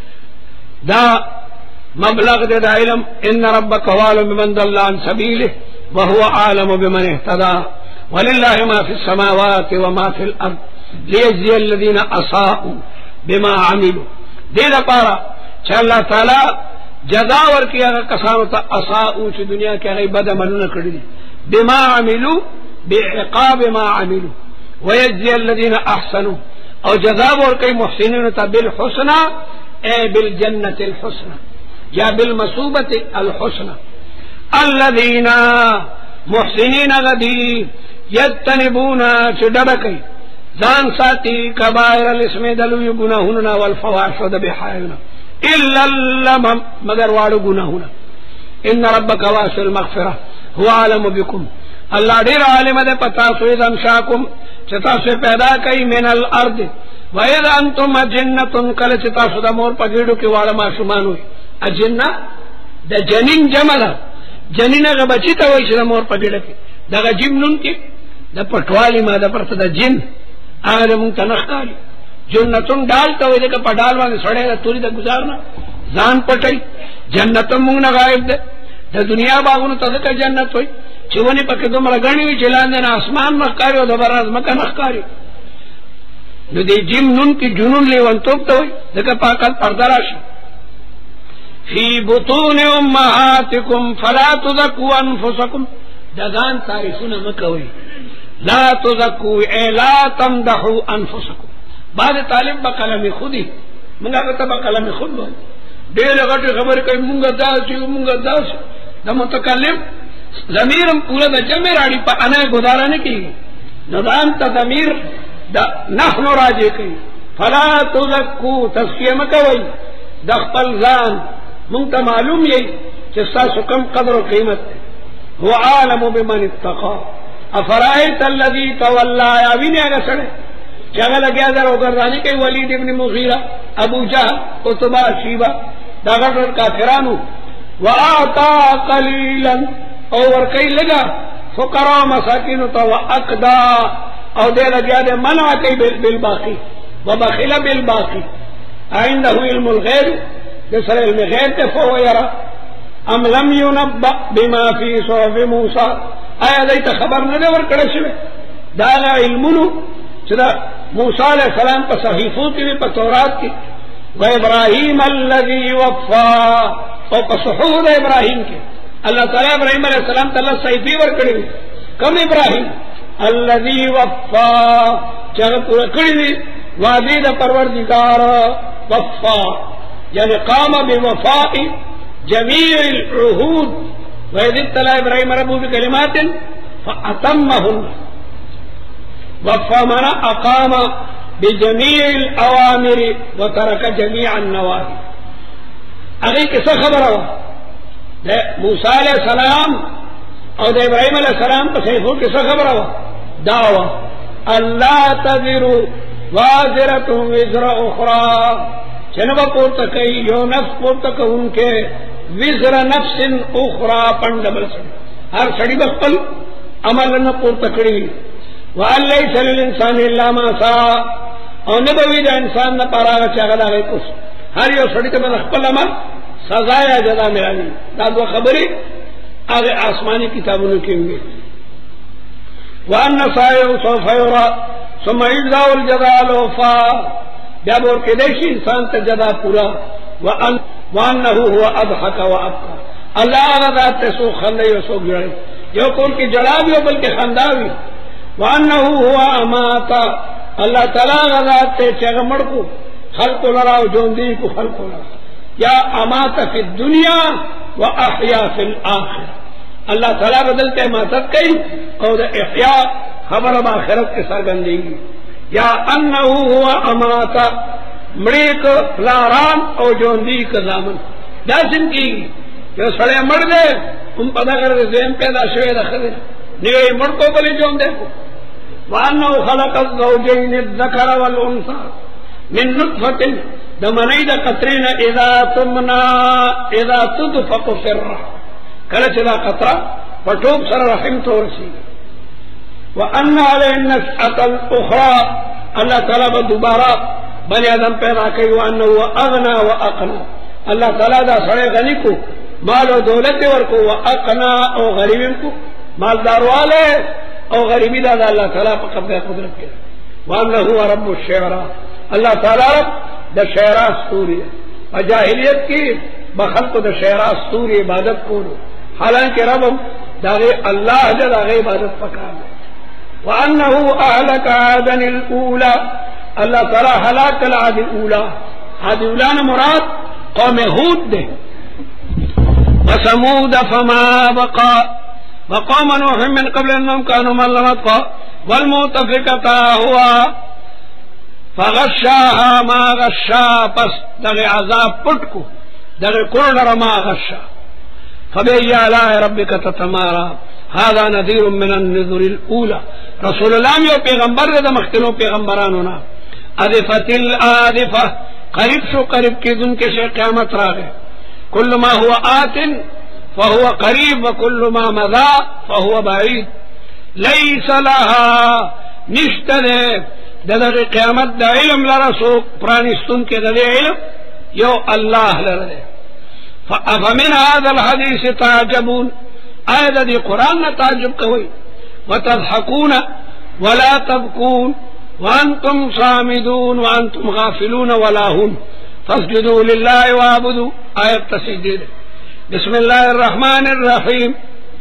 دا مبلغ دے دا علم ان ربک هو عالم بمن ضل عن سبیلہ وهو عالم بمن اهتدى وللہ ما فی السماوات وما فی الارض لیجزی الذین اساءوا بما عملوا دے دا پارا چا اللہ تعالی جزاور کیا کسانو تا اساءوا چی دنیا کے غیب بد عملون کردی بما عملوا بعقاب ما عملوا ویجزی الذین احسنوا او جزاور کئی محسنین تا بالحسنى اے بالجنت الحسنى یا بالمصوبت الحسنى الذین محسنین غدی یجتنبون چڈبکی زان ساتی کبائر الاسم دلوی گناہونا والفواحش ودبحائنا الا اللمم مگر وارو گناہونا ان ربک واسع المغفرہ هو عالم بکم اللہ دیر عالم دے پتا سوید انشاکم چتا سے پیدا کئی من الارض وید انتم اجنتن کل چتا سودا مور پگیڑو کی والا معصومان ہوئی اجنہ دا جنین جمع جنین اگا بچی تا ہوئی چتا مور پگیڑو کی دا جمنن کی دا پٹوالی ما دا پرتا دا جن आगे मुंह तनख्तारी जन्नतुन डालता हुए देखा पडाल वाले सड़े तुरी तक गुजारना जान पटई जन्नतम मुंह न गायब दे द दुनिया बागुन तद का जन्नत हुई चिवनी पके तुम रगणी हुई चिलान देना आसमान नखकारी और दोबारा मका नखकारी नदी जिम नुन की जुनून लेवन तोपता हुई देखा पाकत पर्दाराशी फी बुतून उम्महातिकुम फला तुज़क्कू अनफुसकुम दगान तारीफुन मका हुई ला तुज़क्कू ए ला तमदहू अनफुसकुम बाद तालिब बकलम खुदी मंगा कहता बकलम खुद बोल डेढ़ घंटे खबर कहीं मुंगा दास द मुतकल्लिम ज़मीर पूरा द जमे राड़ी पर अने गुजारा नहीं की नदान ता ज़मीर द नहनो राजे कही फला तुज़क्कू तज़किया मका हुई दखपल जान मुंगता मालूम यही जिसका सुकम कदर और कीमत वो आलम बिमन इत्तक़ा अफरायत अल्लज़ी तवल्ला अभी ने आगे सड़े जगह लगे जरा गर्दानी के Walid ibn Mughira Abu Jahl Utba Shaiba दागड़ काफिरानु व आता कलीलन और कई लगा फुकरा मसाकिन तो व अकदा और दे लगे दे मना कई बिल बाकी व बखिला बिल बाकी आइंदहु इल्मुल गैब जैसे इल्म गैब के फो यरा अम लम युनब्बा बिमा फी सुहफ़ मूसा आया दई तो खबर न दे वर कड़े दागा इल्मुनु चला मूसा अलैहिस्सलाम पर सहीफों की भी पर तौरात की व इब्राहीम अल्लज़ी वफ़ा और पर सुहूद इब्राहीम के अल्लाह ताला इब्राहीम अलैहिस्सलाम तल्ला सहीफी वर कड़ी हुई कम इब्राहीम अल्लज़ी वफ़ा जगह पूरा कड़ी हुई वादीद परवरदिगार वफ़ा यानी काम बिवफ़ा'i जमीइल उहूद व इज़ इब्तला इब्राहीम रब्बुहु बिकलिमातिन फ़अतम्महुन्ना वफ़ा माना अकाम बिजमीइल अवामिर व तरक जमीअन नवाही अगे किसा खबर हुआ मूसा अलैहिस्सलाम और इब्राहीम अलैहिस्सलाम का सहीफों किसा खबर हुआ दावा अल्लाह तज़िरु वाज़िरतुन विज़रा उख़रा चनवा पोर्त कई यो नफ्स पोर्त क उनके विज़रा नफ्सिन उख़रा पंडबल सड़ी हर सड़ी बस्पल अमल न पोर्त कड़ी वलैसा लिल इंसानि इल्ला मा सा और नबवी दा इंसान न पारा चागला है कुछ हर यो सड़ी के मन खपल अमल सजाया जदा मिलानी दाद व खबरी आगे आसमानी किताबों ने केंगे वान सायो सोफा सुम्मा युज़्ज़ाउल जज़ाअल वफ़ा जब और के देखी इंसान तक जदा पूरा वअन्नहु हुवा अज़हक व अबका अल्लाह रज़ात सो खंदे व सो गिड़े जो कौन की जड़ा भी हो बल्कि खंदावी वअन्नहु हुवा अमाता अल्लाह तआला रज़ात चगमड़ को खल्क़ लराव जोंदी को खल्क़ लरा या अमाता फी दुनिया व अहया फिल आखिरा अल्लाह तआला बदलते मातत कई और इहया खबर अब आखिरत के सरगंदेगी या अन्नहु हुवा अमाता मृक लाराम और जोंदी का दामन दासिन की जो सड़े मर दे उन पता कर जेम पैदा शुए रखे निगे मर को बले जोन देखो वान्नहु खलक़ज़ ज़ौजैन अज़्ज़करा वल उन्सा मिन नुत्फ़तिन दमनैद क़तरिन इज़ा तुदफ़क़ु फ़िर्रा कलचदा कतरा पटोक सर रहिम तो रसी व अन्ना अलैहि नस्अतल उख़रा अल्लाह ताला ब दोबारा बने आदम पैदा कई व अन्नहु अग़ना व अक़ना अल्लाह ताला दा सड़े गनी को माल और दौलत वर को व अक़ना और गरीबी को मालदार वाले और गरीबी दादा अल्लाह ताला पर कब्ज़ा कुदरत के व अन्नहु रब्बुश शिअरा अल्लाह ताला द शिअरा सूर्य और जाहिलियत की बखल्क़ द शिअरा सूर्य इबादत को हालांकि रब दागे अल्लाह दागे इबादत पका वअन्नहु अहलक आदनिल ऊला अल्लाह ताला हलाकल आदिल ऊला न मुराद कौम हूद दे व समूद फमा बका व कौम नूह मिन क़ब्ल अन्नहुम कानू मज़लमत वल मुतफ़िक़ता हुआ फग़श्शाहा मा ग़श्शा पस दगे अज़ाब पुट को दगे कुरडर मा ग़श्शा फबिअय्यि आलाइ रब्बिका ततमारा हादा नज़ीरुम मिनन नुज़ुरिल ऊला रसूलुल्लाह यो पैगंबर दे मख्तिलो पैगंबरानो ना आदिफतिल आदिफा करीब शो करीब के दिन के से क़यामत रा गए कुल्लु मा हुवा आतिन फहुवा करीब व कुल्लु मा मज़ा फहुवा बईद लैसा लहा निश्तरे دغه قیامت د علم لره سو پرانستون کې د علم یو الله لره. فمن هذا الحديث تعجبون، آیت دی قرآن نه تعجب کوي. وتضحكون ولا تبكون وانتم صامدون وانتم غافلون ولا هم فاسجدوا لله واعبدوا. آیت تسجد. بسم الله الرحمن الرحیم.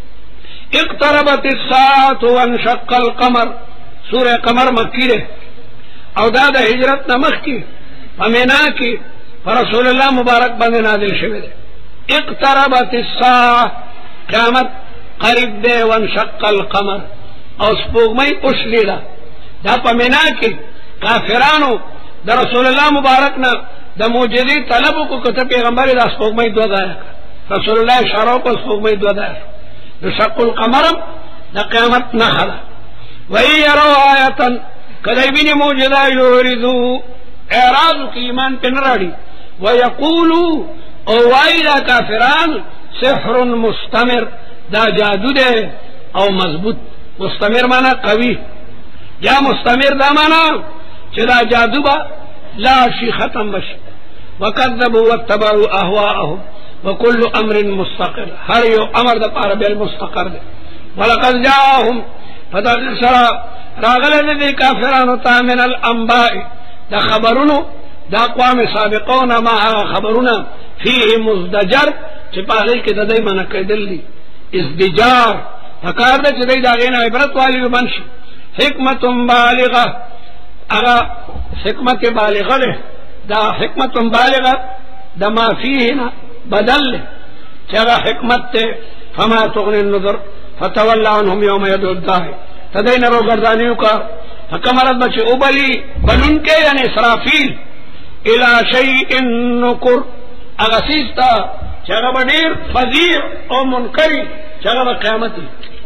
اقتربت الساعة وانشق القمر. سورہ قمر مکی ده او دا د هجرت نمخ کی پمینا کی رسول اللہ مبارک باندې نازل شوی ده. اقتربت الساعة قیامت قریب ده. وانشق القمر او سپوږمۍ اوښلې ده. دا پمینا کی کافرانو د رسول الله مبارک نه د معجزې طلب کو کته پیغمبر د سپوږمۍ دوه ځای رسول الله اشاره کو سپوږمۍ دوه ځای. انشق القمر د قیامت نه خلا. وَإِن يَرَوْا آيَةً كَذَيْبِنِ مُوجِزَةً يُعْرِضُوا اعراض کی ایمان پہ نراڑی. وَيَقُولُوا او وائی دا کافران سحر مستمر دا جادو دے او مضبوط. مستمر مانا قوی یا مستمر دا مانا چدا جادو با لا شی ختم بش. وَكَذَّبُوا وَاتَّبَعُوا أَهْوَاءَهُمْ وَكُلُّ أَمْرٍ مُسْتَقِرٍ ہر یو امر دا پار بالمستقر دے. وَلَقَدْ جَاءَهُمْ فتاقل سرا راغل دی کافرانو تا من الانباء دا خبرونو دا اقوام سابقون ما خبرونا فیه مزدجر چپاگئی که دا دی منع کردل دی ازدجار فکار دا چه دی دا غینا عبرت والی بنشی. حکمت بالغه اگا حکمت بالغه لے دا حکمت بالغه دا ما فیهنا بدل لے چه اگا حکمت تے فما تغنی النظر فتولى عنهم يوم يدعو الداعي تدين رو گردانیوں کا حکمرت بچے ابلی بلن کے یعنی اسرافیل الى شیء نکر اغسیستا چگہ بدیر فضیع او منکری چگہ قیامتی.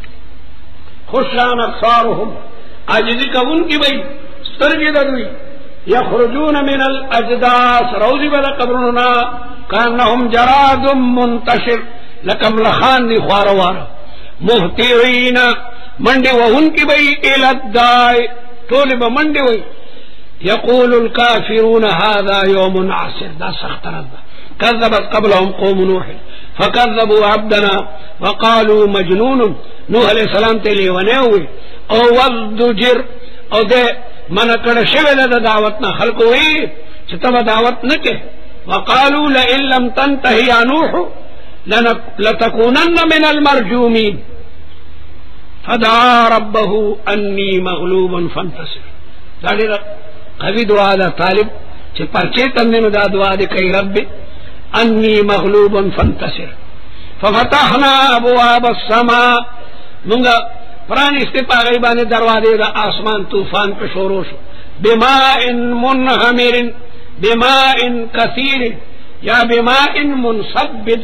خشان ابصارهم عاجزی کبون کی بھئی سترگی ددوی. یخرجون من الاجداث روزی بلا قبرنا کانهم جراد منتشر لکم لخان دی خواروارا. مهطعین منڈی وہن کی بئی الادائی طولب منڈی وئی. یقول الكافرون هذا يوم عسر دا سخت رد. كذبت قبلهم قوم نوح فكذبوا عبدنا وقالوا مجنون. نوح علیہ السلام تیلی ونیوی او وزدجر او دے منکڑ شوید دا دعوتنا خلقوی چتب دعوت نکے. وقالوا لئن لم تنتهي يا نوح لتكونن من المرجومين فدعا ربه انی مغلوب فانتصر. دا دیر قوی دعا دا طالب چه پرچے تندنو دا دعا دے کئی رب انی مغلوب فانتصر. ففتحنا ابواب السماء منگا پرانی استپا غیبان دروازے دا آسمان طوفان پہ شروع شو. بماء منہمر بماء کثیر یا بماء منصبد.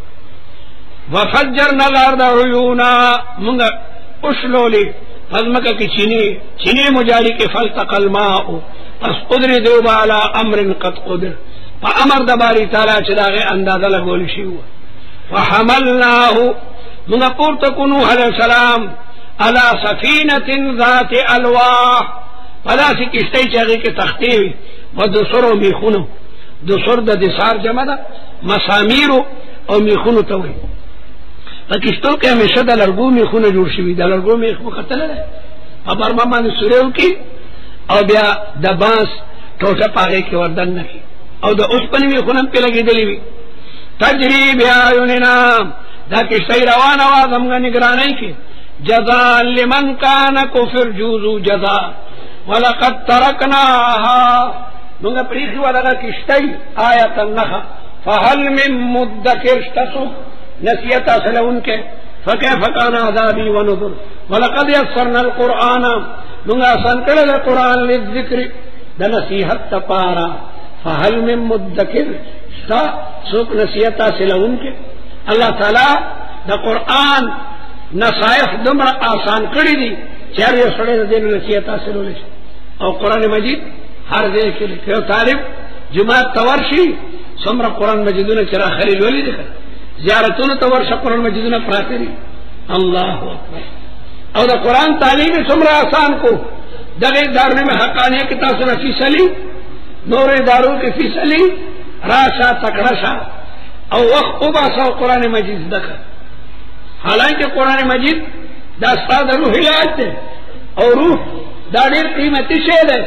وفجرنا الارض عیونا منگا اشلولی فضمکا کی چینی مجاری کے فلتق الماء پس قدر دیوبا علا امر قد قدر پا امر دباری تعالی چداغے اندازہ لگولی شیوا. وحملناہ منگا پورتکو نوح علیہ السلام علا سفینت ذات الواح پدا سی کشتی چاگی کے تختیوی و دسرو میخونو. دسر دا دسار جمع دا مسامیرو او میخونو تاوی. پاکستان کے ہمیشہ دا لرگو میخون جوڑ شوی. دا لرگو میخون قتل ہے اب ارمان سوریو کی او بیا دا بانس ٹوٹا پاگے کی وردن نکی او دا اس پنی میخونم پی لگی دلی بی. تجری بیایوننا دا کشتی روان آوازم گا نگرانی کی. جزا لمن کان کفر جوزو جزا ولقد ترکناها منگا پریشو لگا کشتی آیتا نخا فهل من مدکر شتسو نصیحت حاصل ان کے. فکیف کان عذابی ونذر ولقد یسرنا القرآن منگا آسان کرے قرآن للذکر دا نصیحت تپارا. فهل من مدکر شتا سوک نصیحت حاصل ان کے. اللہ تعالی دا قرآن نصائح دمرا آسان کری دی چار یہ سڑے دین نصیحت حاصل ہونے سے. اور قرآن مجید ہر دے کے لئے طالب جماعت تورشی سمرا قرآن مجیدون چرا خلیل ولی دکھا زیارتون تورشا قرآن مجیدون پراتے دی. اللہ اکبر. اور دا قرآن تعلیم سمرا آسان کو دغه ادارے میں حقانیہ کی تاثر فیصلی نور اداروں کی فیصلی راشا تکڑشا او وقت اباسا قرآن مجید دکھا حالانکہ قرآن مجید دا استاد روح علاج دے اور روح دا ډیر قیمتی شے دے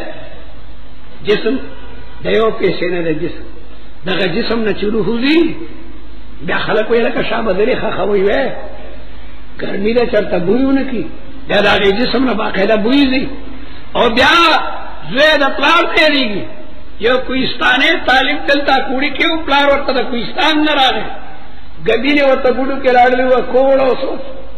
جسم دیو پیسے نہ دے جسم دغه جسم نہ چلو ہوئی بیا خلق ویلا کا شاہ بدری خاخوی وے گرمی دے چرتا بوئیو نہ کی بیا دغه جسم نہ باقاعدہ بوئی دی اور بیا زید اپلار تیری گی یہ کوئستانے طالب دلتا کوڑی کیوں پلار ورطا دا کوئستان نہ راگے گدی نے ورطا گوڑو کے راڑلی ہوا کوڑا سوچ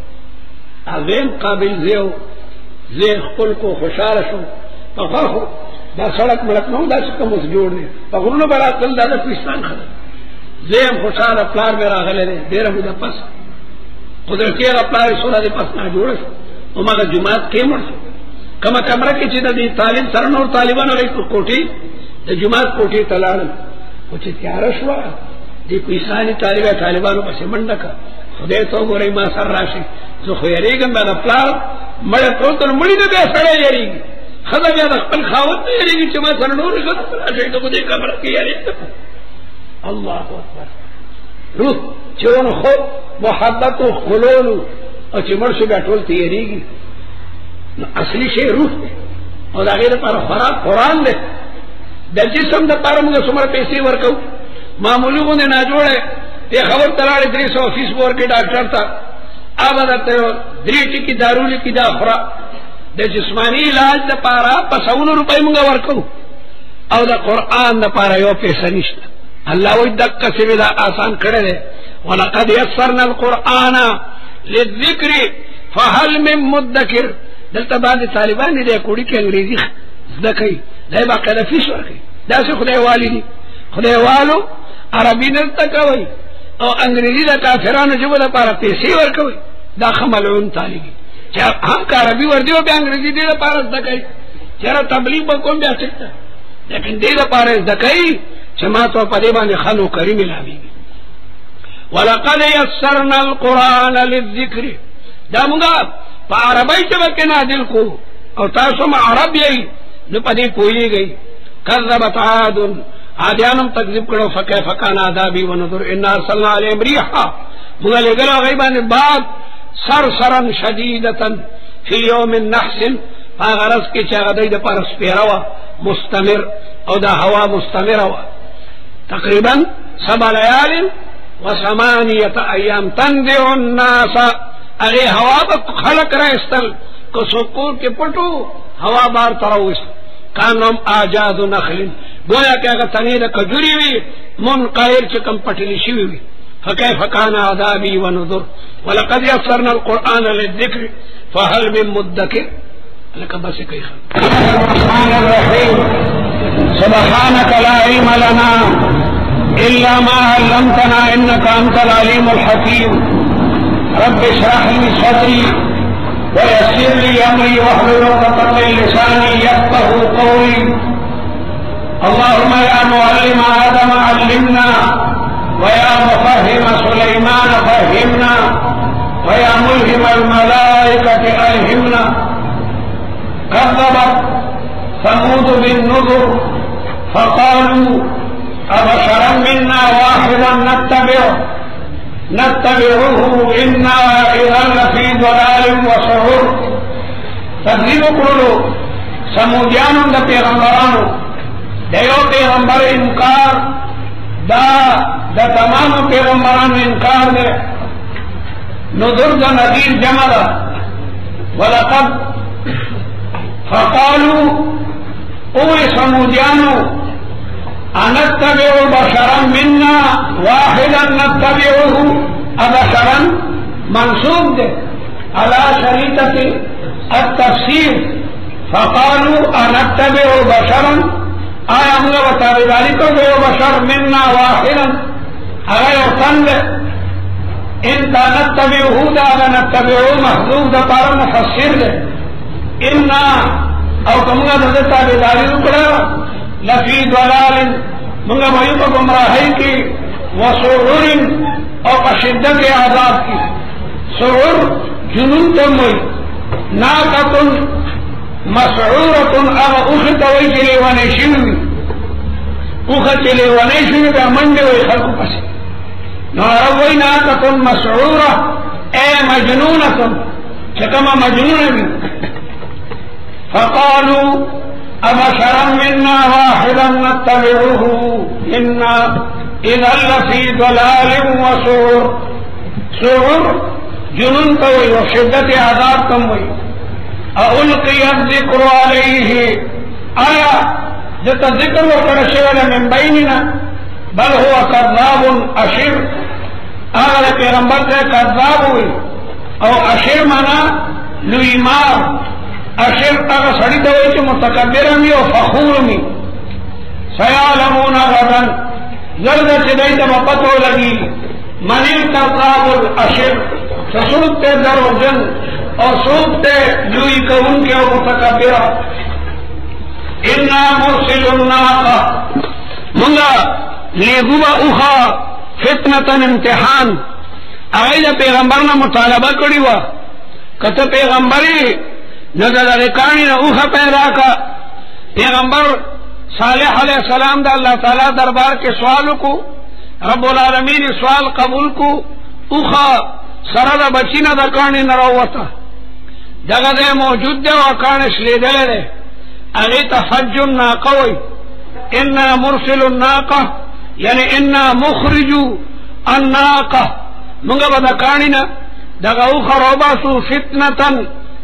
عظیم قابل زیو زیخ قل کو خوشار شو پخواہو دا سڑک ملک نو دا سکم اس جوڑنے پخورنو بڑا قل دا دا کوئستان خدا زیم خوشار اپلار میں راگلے دے دیر ہو دا پس قدرتی اپلار سولا دے پس نا جوڑا شو اما کا جماعت کے مر شو کما کمرہ کی چیزا دی طالب سرن اور طالبان اور ایک کوٹی دا جماعت کوٹی تلالن کچھ تیارہ شوا دی کوئستانی طالبہ طالبانو پسی منڈا کا خدای تو گو رئی ما سر راشی زو خویریگم با دا پلار مڑا پروتن مڑی دا بے سڑے یریگی خدا بیا دا خپل خاوت نا یریگی چما سر نور خدا پلاشی تو خدای کمرہ کی یریگ اللہ اکبر روح چون خود محبت و خلولو اور چمڑ سے بیٹھول تی یریگی اصلی شے روح دے اور آگے پارا خوراک قرآن دے دا جسم دا پارا مجھے سمر پیسے ورکو معمولی کو نے نہ جوڑے تے خبر تلاڑے 300 فیس بور کے ڈاکٹر تھا اب ادھر دریٹی کی دارولی کی دا خورا دا جسمانی علاج دا پارا 500 روپے مجھے ورکو او دا قرآن دا پارا یو پیسہ نشتا اللہ وی دقا سے بھی دا آسان کھڑے دے وَلَقَدْ يَسَّرْنَا الْقُرْآنَ لِلذِّكْرِ فَهَلْ مِن مُدَّكِرٍ دلتا بعد طالبان دے کوڑی کے انگریزی زدکی دے باقی دا فیس ورکی دا سے خدای والی دی خدای والو عربی نلتا کوئی او انگریزی دا کافران جب دا پارا پیسی ورکوئی دا خملعون طالبی ہم کا عربی وردیو بیا انگریزی دے دا پارا زدکی چرا تبلیغ بکون بیا سکتا لیکن دے دا پارا زدکی چما تو پدے بانے خلو کریم لاوی گی وَلَقَدْ يَسَّرْنَا الْقُرْآنَ لِلذِّكْرِ دا منگا پا عربی چبکے نادل کو اور تاسم عرب یہی نو پدی پوئی گئی کذبت عاد عادیانم تکذب کرو فکیف کان عذابی ونذر انا ارسلنا علیہم ریحا مگا لے گلا غیبان بعد سرسرا شدیدتا فی یوم نحس غرض کی چاہ دی دا پر سپیروا مستمر او دا ہوا مستمر ہوا تقریبا 7 لیال و 8 ایام تندع الناس اگے ہوا با خلق رہستل کو سکور کے پٹو ہوا بار تروس کانم آجاد نخل گویا کہ اگر تنید کجوری ہوئی منقیر چکم پٹلی شوی ہوئی فکیف کان عذابی ونذر ولقد یسرنا القرآن للذکر فهل من مدکر لکہ بس کئی خلق الرحمن الرحیم سبحانک لا علم لنا الا ما علمتنا انك انت العليم الحكيم رب اشرح لي صدري ويسر لي امري واحلل عقدة من لساني يفقهوا قولي اللهم يا معلم ادم علمنا ويا مفهم سليمان فهمنا ويا ملهم الملائكة الهمنا كذبت ثمود بالنذر فقالوا أبشرا منا واحدا نتبعه إنا إذا لفي ضلال وسعر تکذیب کرلو سمودیانوں دا پیغمبرانو دیو پیغمبر انکار دا تمام پیغمبران انکار دے نذر دا نذیر جمع دا ولقد فقالوا اوی سمودیانو انتبع بشرا منا واحدا نتبعه ابشرا منصوب دے على شريطة التفسير فقالوا انتبع بشرا آیا ہم لوگ تابعداری کو گئے بشر منا واحدا اگر اوتن دے ان کا نتبعه دا اگر نتبعه محذوف دا پارا مفسر دے انا او کمگا دا تابعداری اکڑا لفی ضلال منگا بھائیوں کو گمراہی کی وسرور اور شدت عذاب کی سرور جنون تم ہوئی ناقۃ مسعورتن اغا اختوی چلی ونشنوی اخت چلی ونشنوی بیا منڈی وی خلقو پسی نو عربوی ناقتن مسعورة اے مجنونتن چکم مجنون فقالوا أبشرا منا واحدا نتبعه إنا إذا لفي ضلال وسعور سعور جنون توي وشدة عذاب تموي ألقي الذكر عليه آية جت الذكر وكرشينا من بيننا بل هو كذاب أشر آغا پیغمبر سے کذاب ہوئی او اشر منا لویمار اشر اغا سڑی دوئی چی متکبرمی و فخورمی سیعلمون غدن زرد چی دیتا مپتو لگی منی کذاب الاشر سسوکتے درو جن اور سوکتے لوی کون کے و متکبر انا مرسل الناقہ منگا لیگوبا اوخا فتنتن امتحان اغیل پیغمبرنا مطالبہ کری وا کتا پیغمبری نظر رکانی نا اوخا پیدا کا پیغمبر صالح علیہ السلام دا اللہ تعالی دربار کے سوالو کو رب العالمین سوال قبول کو اوخا سرد بچینا دا کانی نروتا جگہ دے موجود دے وکانش لیدلے دے اغیتا فج الناقوی انا مرسل الناقہ یعنی انا مخرجو الناقہ منگا بدا کانینا دغاو خروباسو فتنتن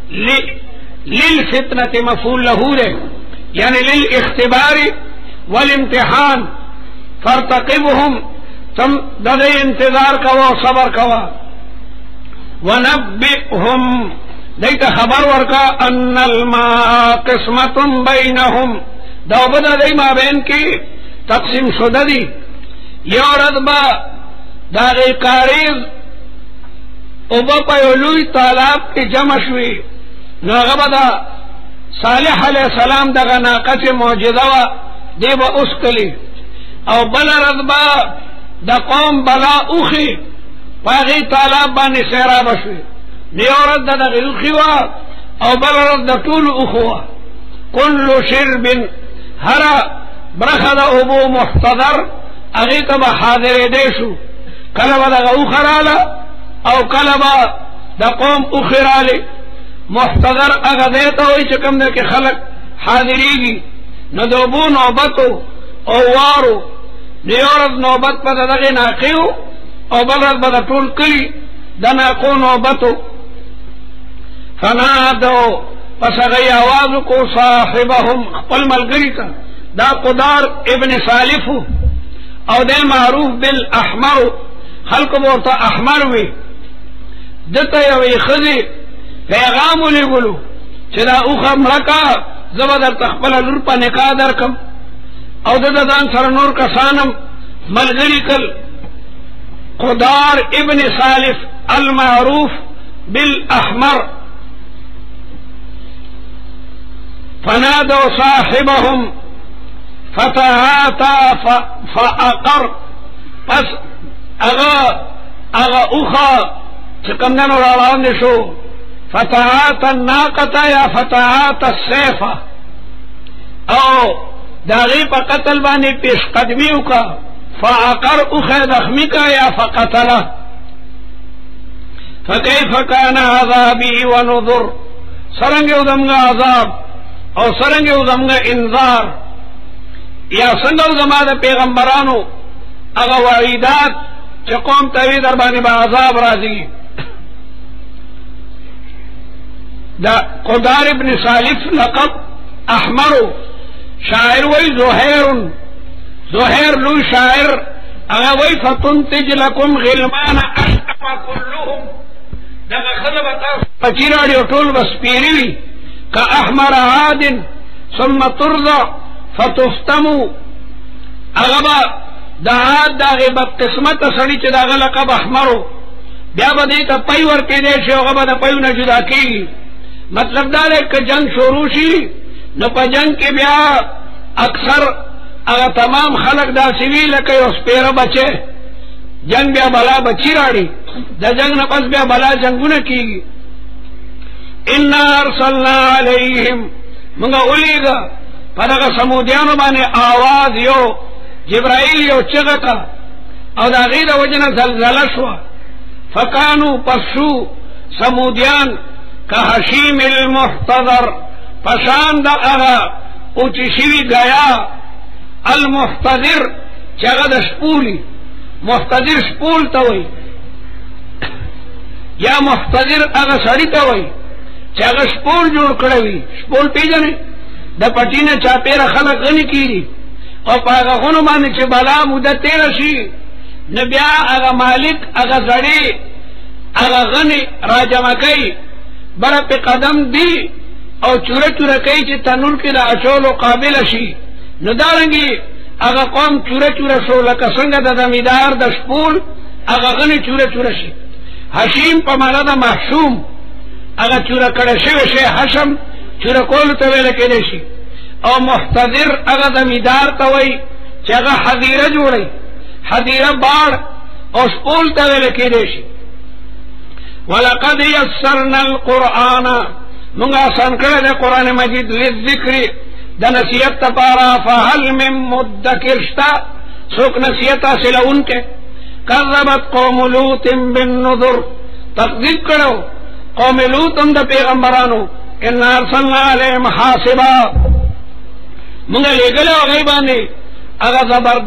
للفتنة مفعول له دے یعنی للاختبار والامتحان فارتقبهم تم ددے انتظار کوا صبر کوا ونبئهم دیتا خبر ورکا ان الماء قسمت بینهم دو بدا دی ما بین کی تقسیم شده دی یورد با داغی کاریز او با پیولوی طالاب کی جمع شوی ناغبا دا صالح علیہ السلام داغا ناقص موجده و دی با اسکلی او بلا رد با دا قوم بلا اوخی پاگی طالاب بانی سیرا بشوی نیورد دا داغی اوخی و او بلا رد دا طول اوخو و کل شرب هرا برخد ابو محتضر اغیت با حاضر دیشو کلبا دا اوخرالا او کلبا دا قوم اوخرالی محتضر اغدیتا ہوئی چکم دے کہ خلق حاضری گی ندوبو نوبتو او وارو نیورد نوبت پا دا دغی ناقیو او بلرد با طول کلی دا ناقو نوبتو فنادو پس اغی آوازو کو صاحبهم قل ملگریتا دا قدار ابن سالفو او دے معروف بالاحمر خلق بورتا احمر وی دتا یوی خزی پیغامو لگلو چه دا اوخا مرکا زبادر تخبل لور پا نکاح درکم او دا دان سر نور کسانم ملگری کل قدار ابن سالف المعروف بالاحمر فنادوا صاحبهم فتعاتا فأقر پس اغا اوخا چکمدن راوان شو فتعاتا الناقتا یا فتعاتا السیفا او داغی پا قتل بانی پیش قدمیو کا فأقر اوخا دخمی کا یا فقتلا فکیف کان عذابی ونذر سرنگ ادمگا عذاب او سرنگ ادمگا انذار یا سنگو زمان پیغمبرانو اگا وعیدات چه قوم تاوی در بانی با عذاب رازی دا قدار ابن سالف لقب احمرو شاعر وی زہیر لو شاعر اگا وی فتنتج لکم غلمان اشتفا کلهم دا خلبتا پچیراڑی و طول بس پیریوی کا احمر عادن ثم ترضا فتفتمو اغبا دا عاد دا غیبت قسمت سڑی چه دا غلقب احمرو بیا با دیتا پی ورکی دیشی اغبا دا پیو نجدا کی مطلب دا لے کہ جنگ شروع شی نو پا جنگ کی بیا اکثر اغا تمام خلق دا سوی لکی اس پیر بچے جنگ بیا بلا بچی راڑی دا جنگ نا پس بیا بلا جنگو نکی انا ارسلنا علیہم منگا اولیگا پدغا سمودیانو بانے آواز یو جبرائیل یو چغکا او دا غیر وجن زلزلہ شوا فکانو پسو سمودیان کا حشیم المحتضر پشان دا اغا اوچی شوی گیا المحتضر چغا دا شپولی محتضر شپول تاوی یا محتضر اغا سڑی تاوی چغا شپول جوڑ کڑوی شپول پی جانے دا پٹین چاپیر خلق غنی کی او پاگا خونو مانے چه بلا مدت تیر شی نبیا اغا مالک اغا زڑی اغا غنی راجمہ کئی برا پی قدم دی او چورا چورا کئی چه تنور کی دا اچولو قابل شی ندارنگی اغا قوم چورا چورا شو لکا سنگ دا دمیدار دا شپول اغا غنی چورا چورا شی حشیم پا مانا دا محشوم اغا چورا کڑشو شی حشم چورا کولو تویل کدے شی او محتضر اغا دمیدار تاوی چه اغا حضیره جوڑی حضیره بار او شپول تویل کدے شی وَلَقَدْ يَسَّرْنَا الْقُرْآنَ منگا آسان کرے دے قرآن مجید للذکر دا نصیحت تپارا فَهَلْ مِن مُدَّكِرْ شتا سوک نصیحت حاصل ان کے کذبت قوم لوط بالنذر تکذیب کرو قوم لوط دا پیغمبرانو ان ارسلنا علیہم حاصبا منگا لے گلے و غیبانی اگا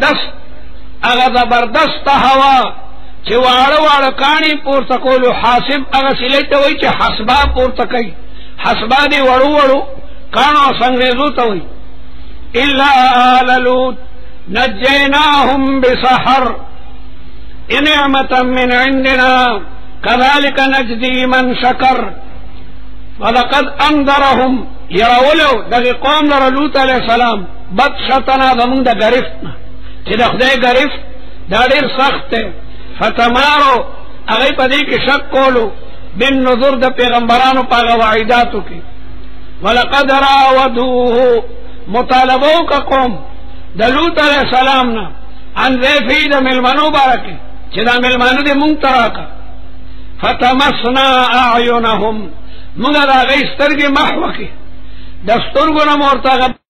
زبردست ہوا چه واڑا واڑا کانی پورتا کولو حاسب اگا سلیتا ہوئی چه حسبا پورتا کئی حسبا دی وڑو وڑو کانو سنگریزو تا ہوئی الا آل لوط نجیناهم بسحر نعمتا من عندنا كذلك نجزي من شكر ولقد انذرهم يراولو دغی قوم در لوط علیہ السلام بدشتنا دمون دا گرفتنا چه دخده گرفت دا دیر سخت ہے فتمارو اغی پا دی کی شک کولو بن نظر دا پیغمبرانو پاگا وعیداتو کی ولقد راودوه مطالبو کا قوم دا لوط علیہ السلام نا عن ذیفی دا ملمنو بارکی چه دا ملمنو دی منتراکا فتمسنا اعینهم مگر دا غی سترگی محوکی دا سترگو نمورتا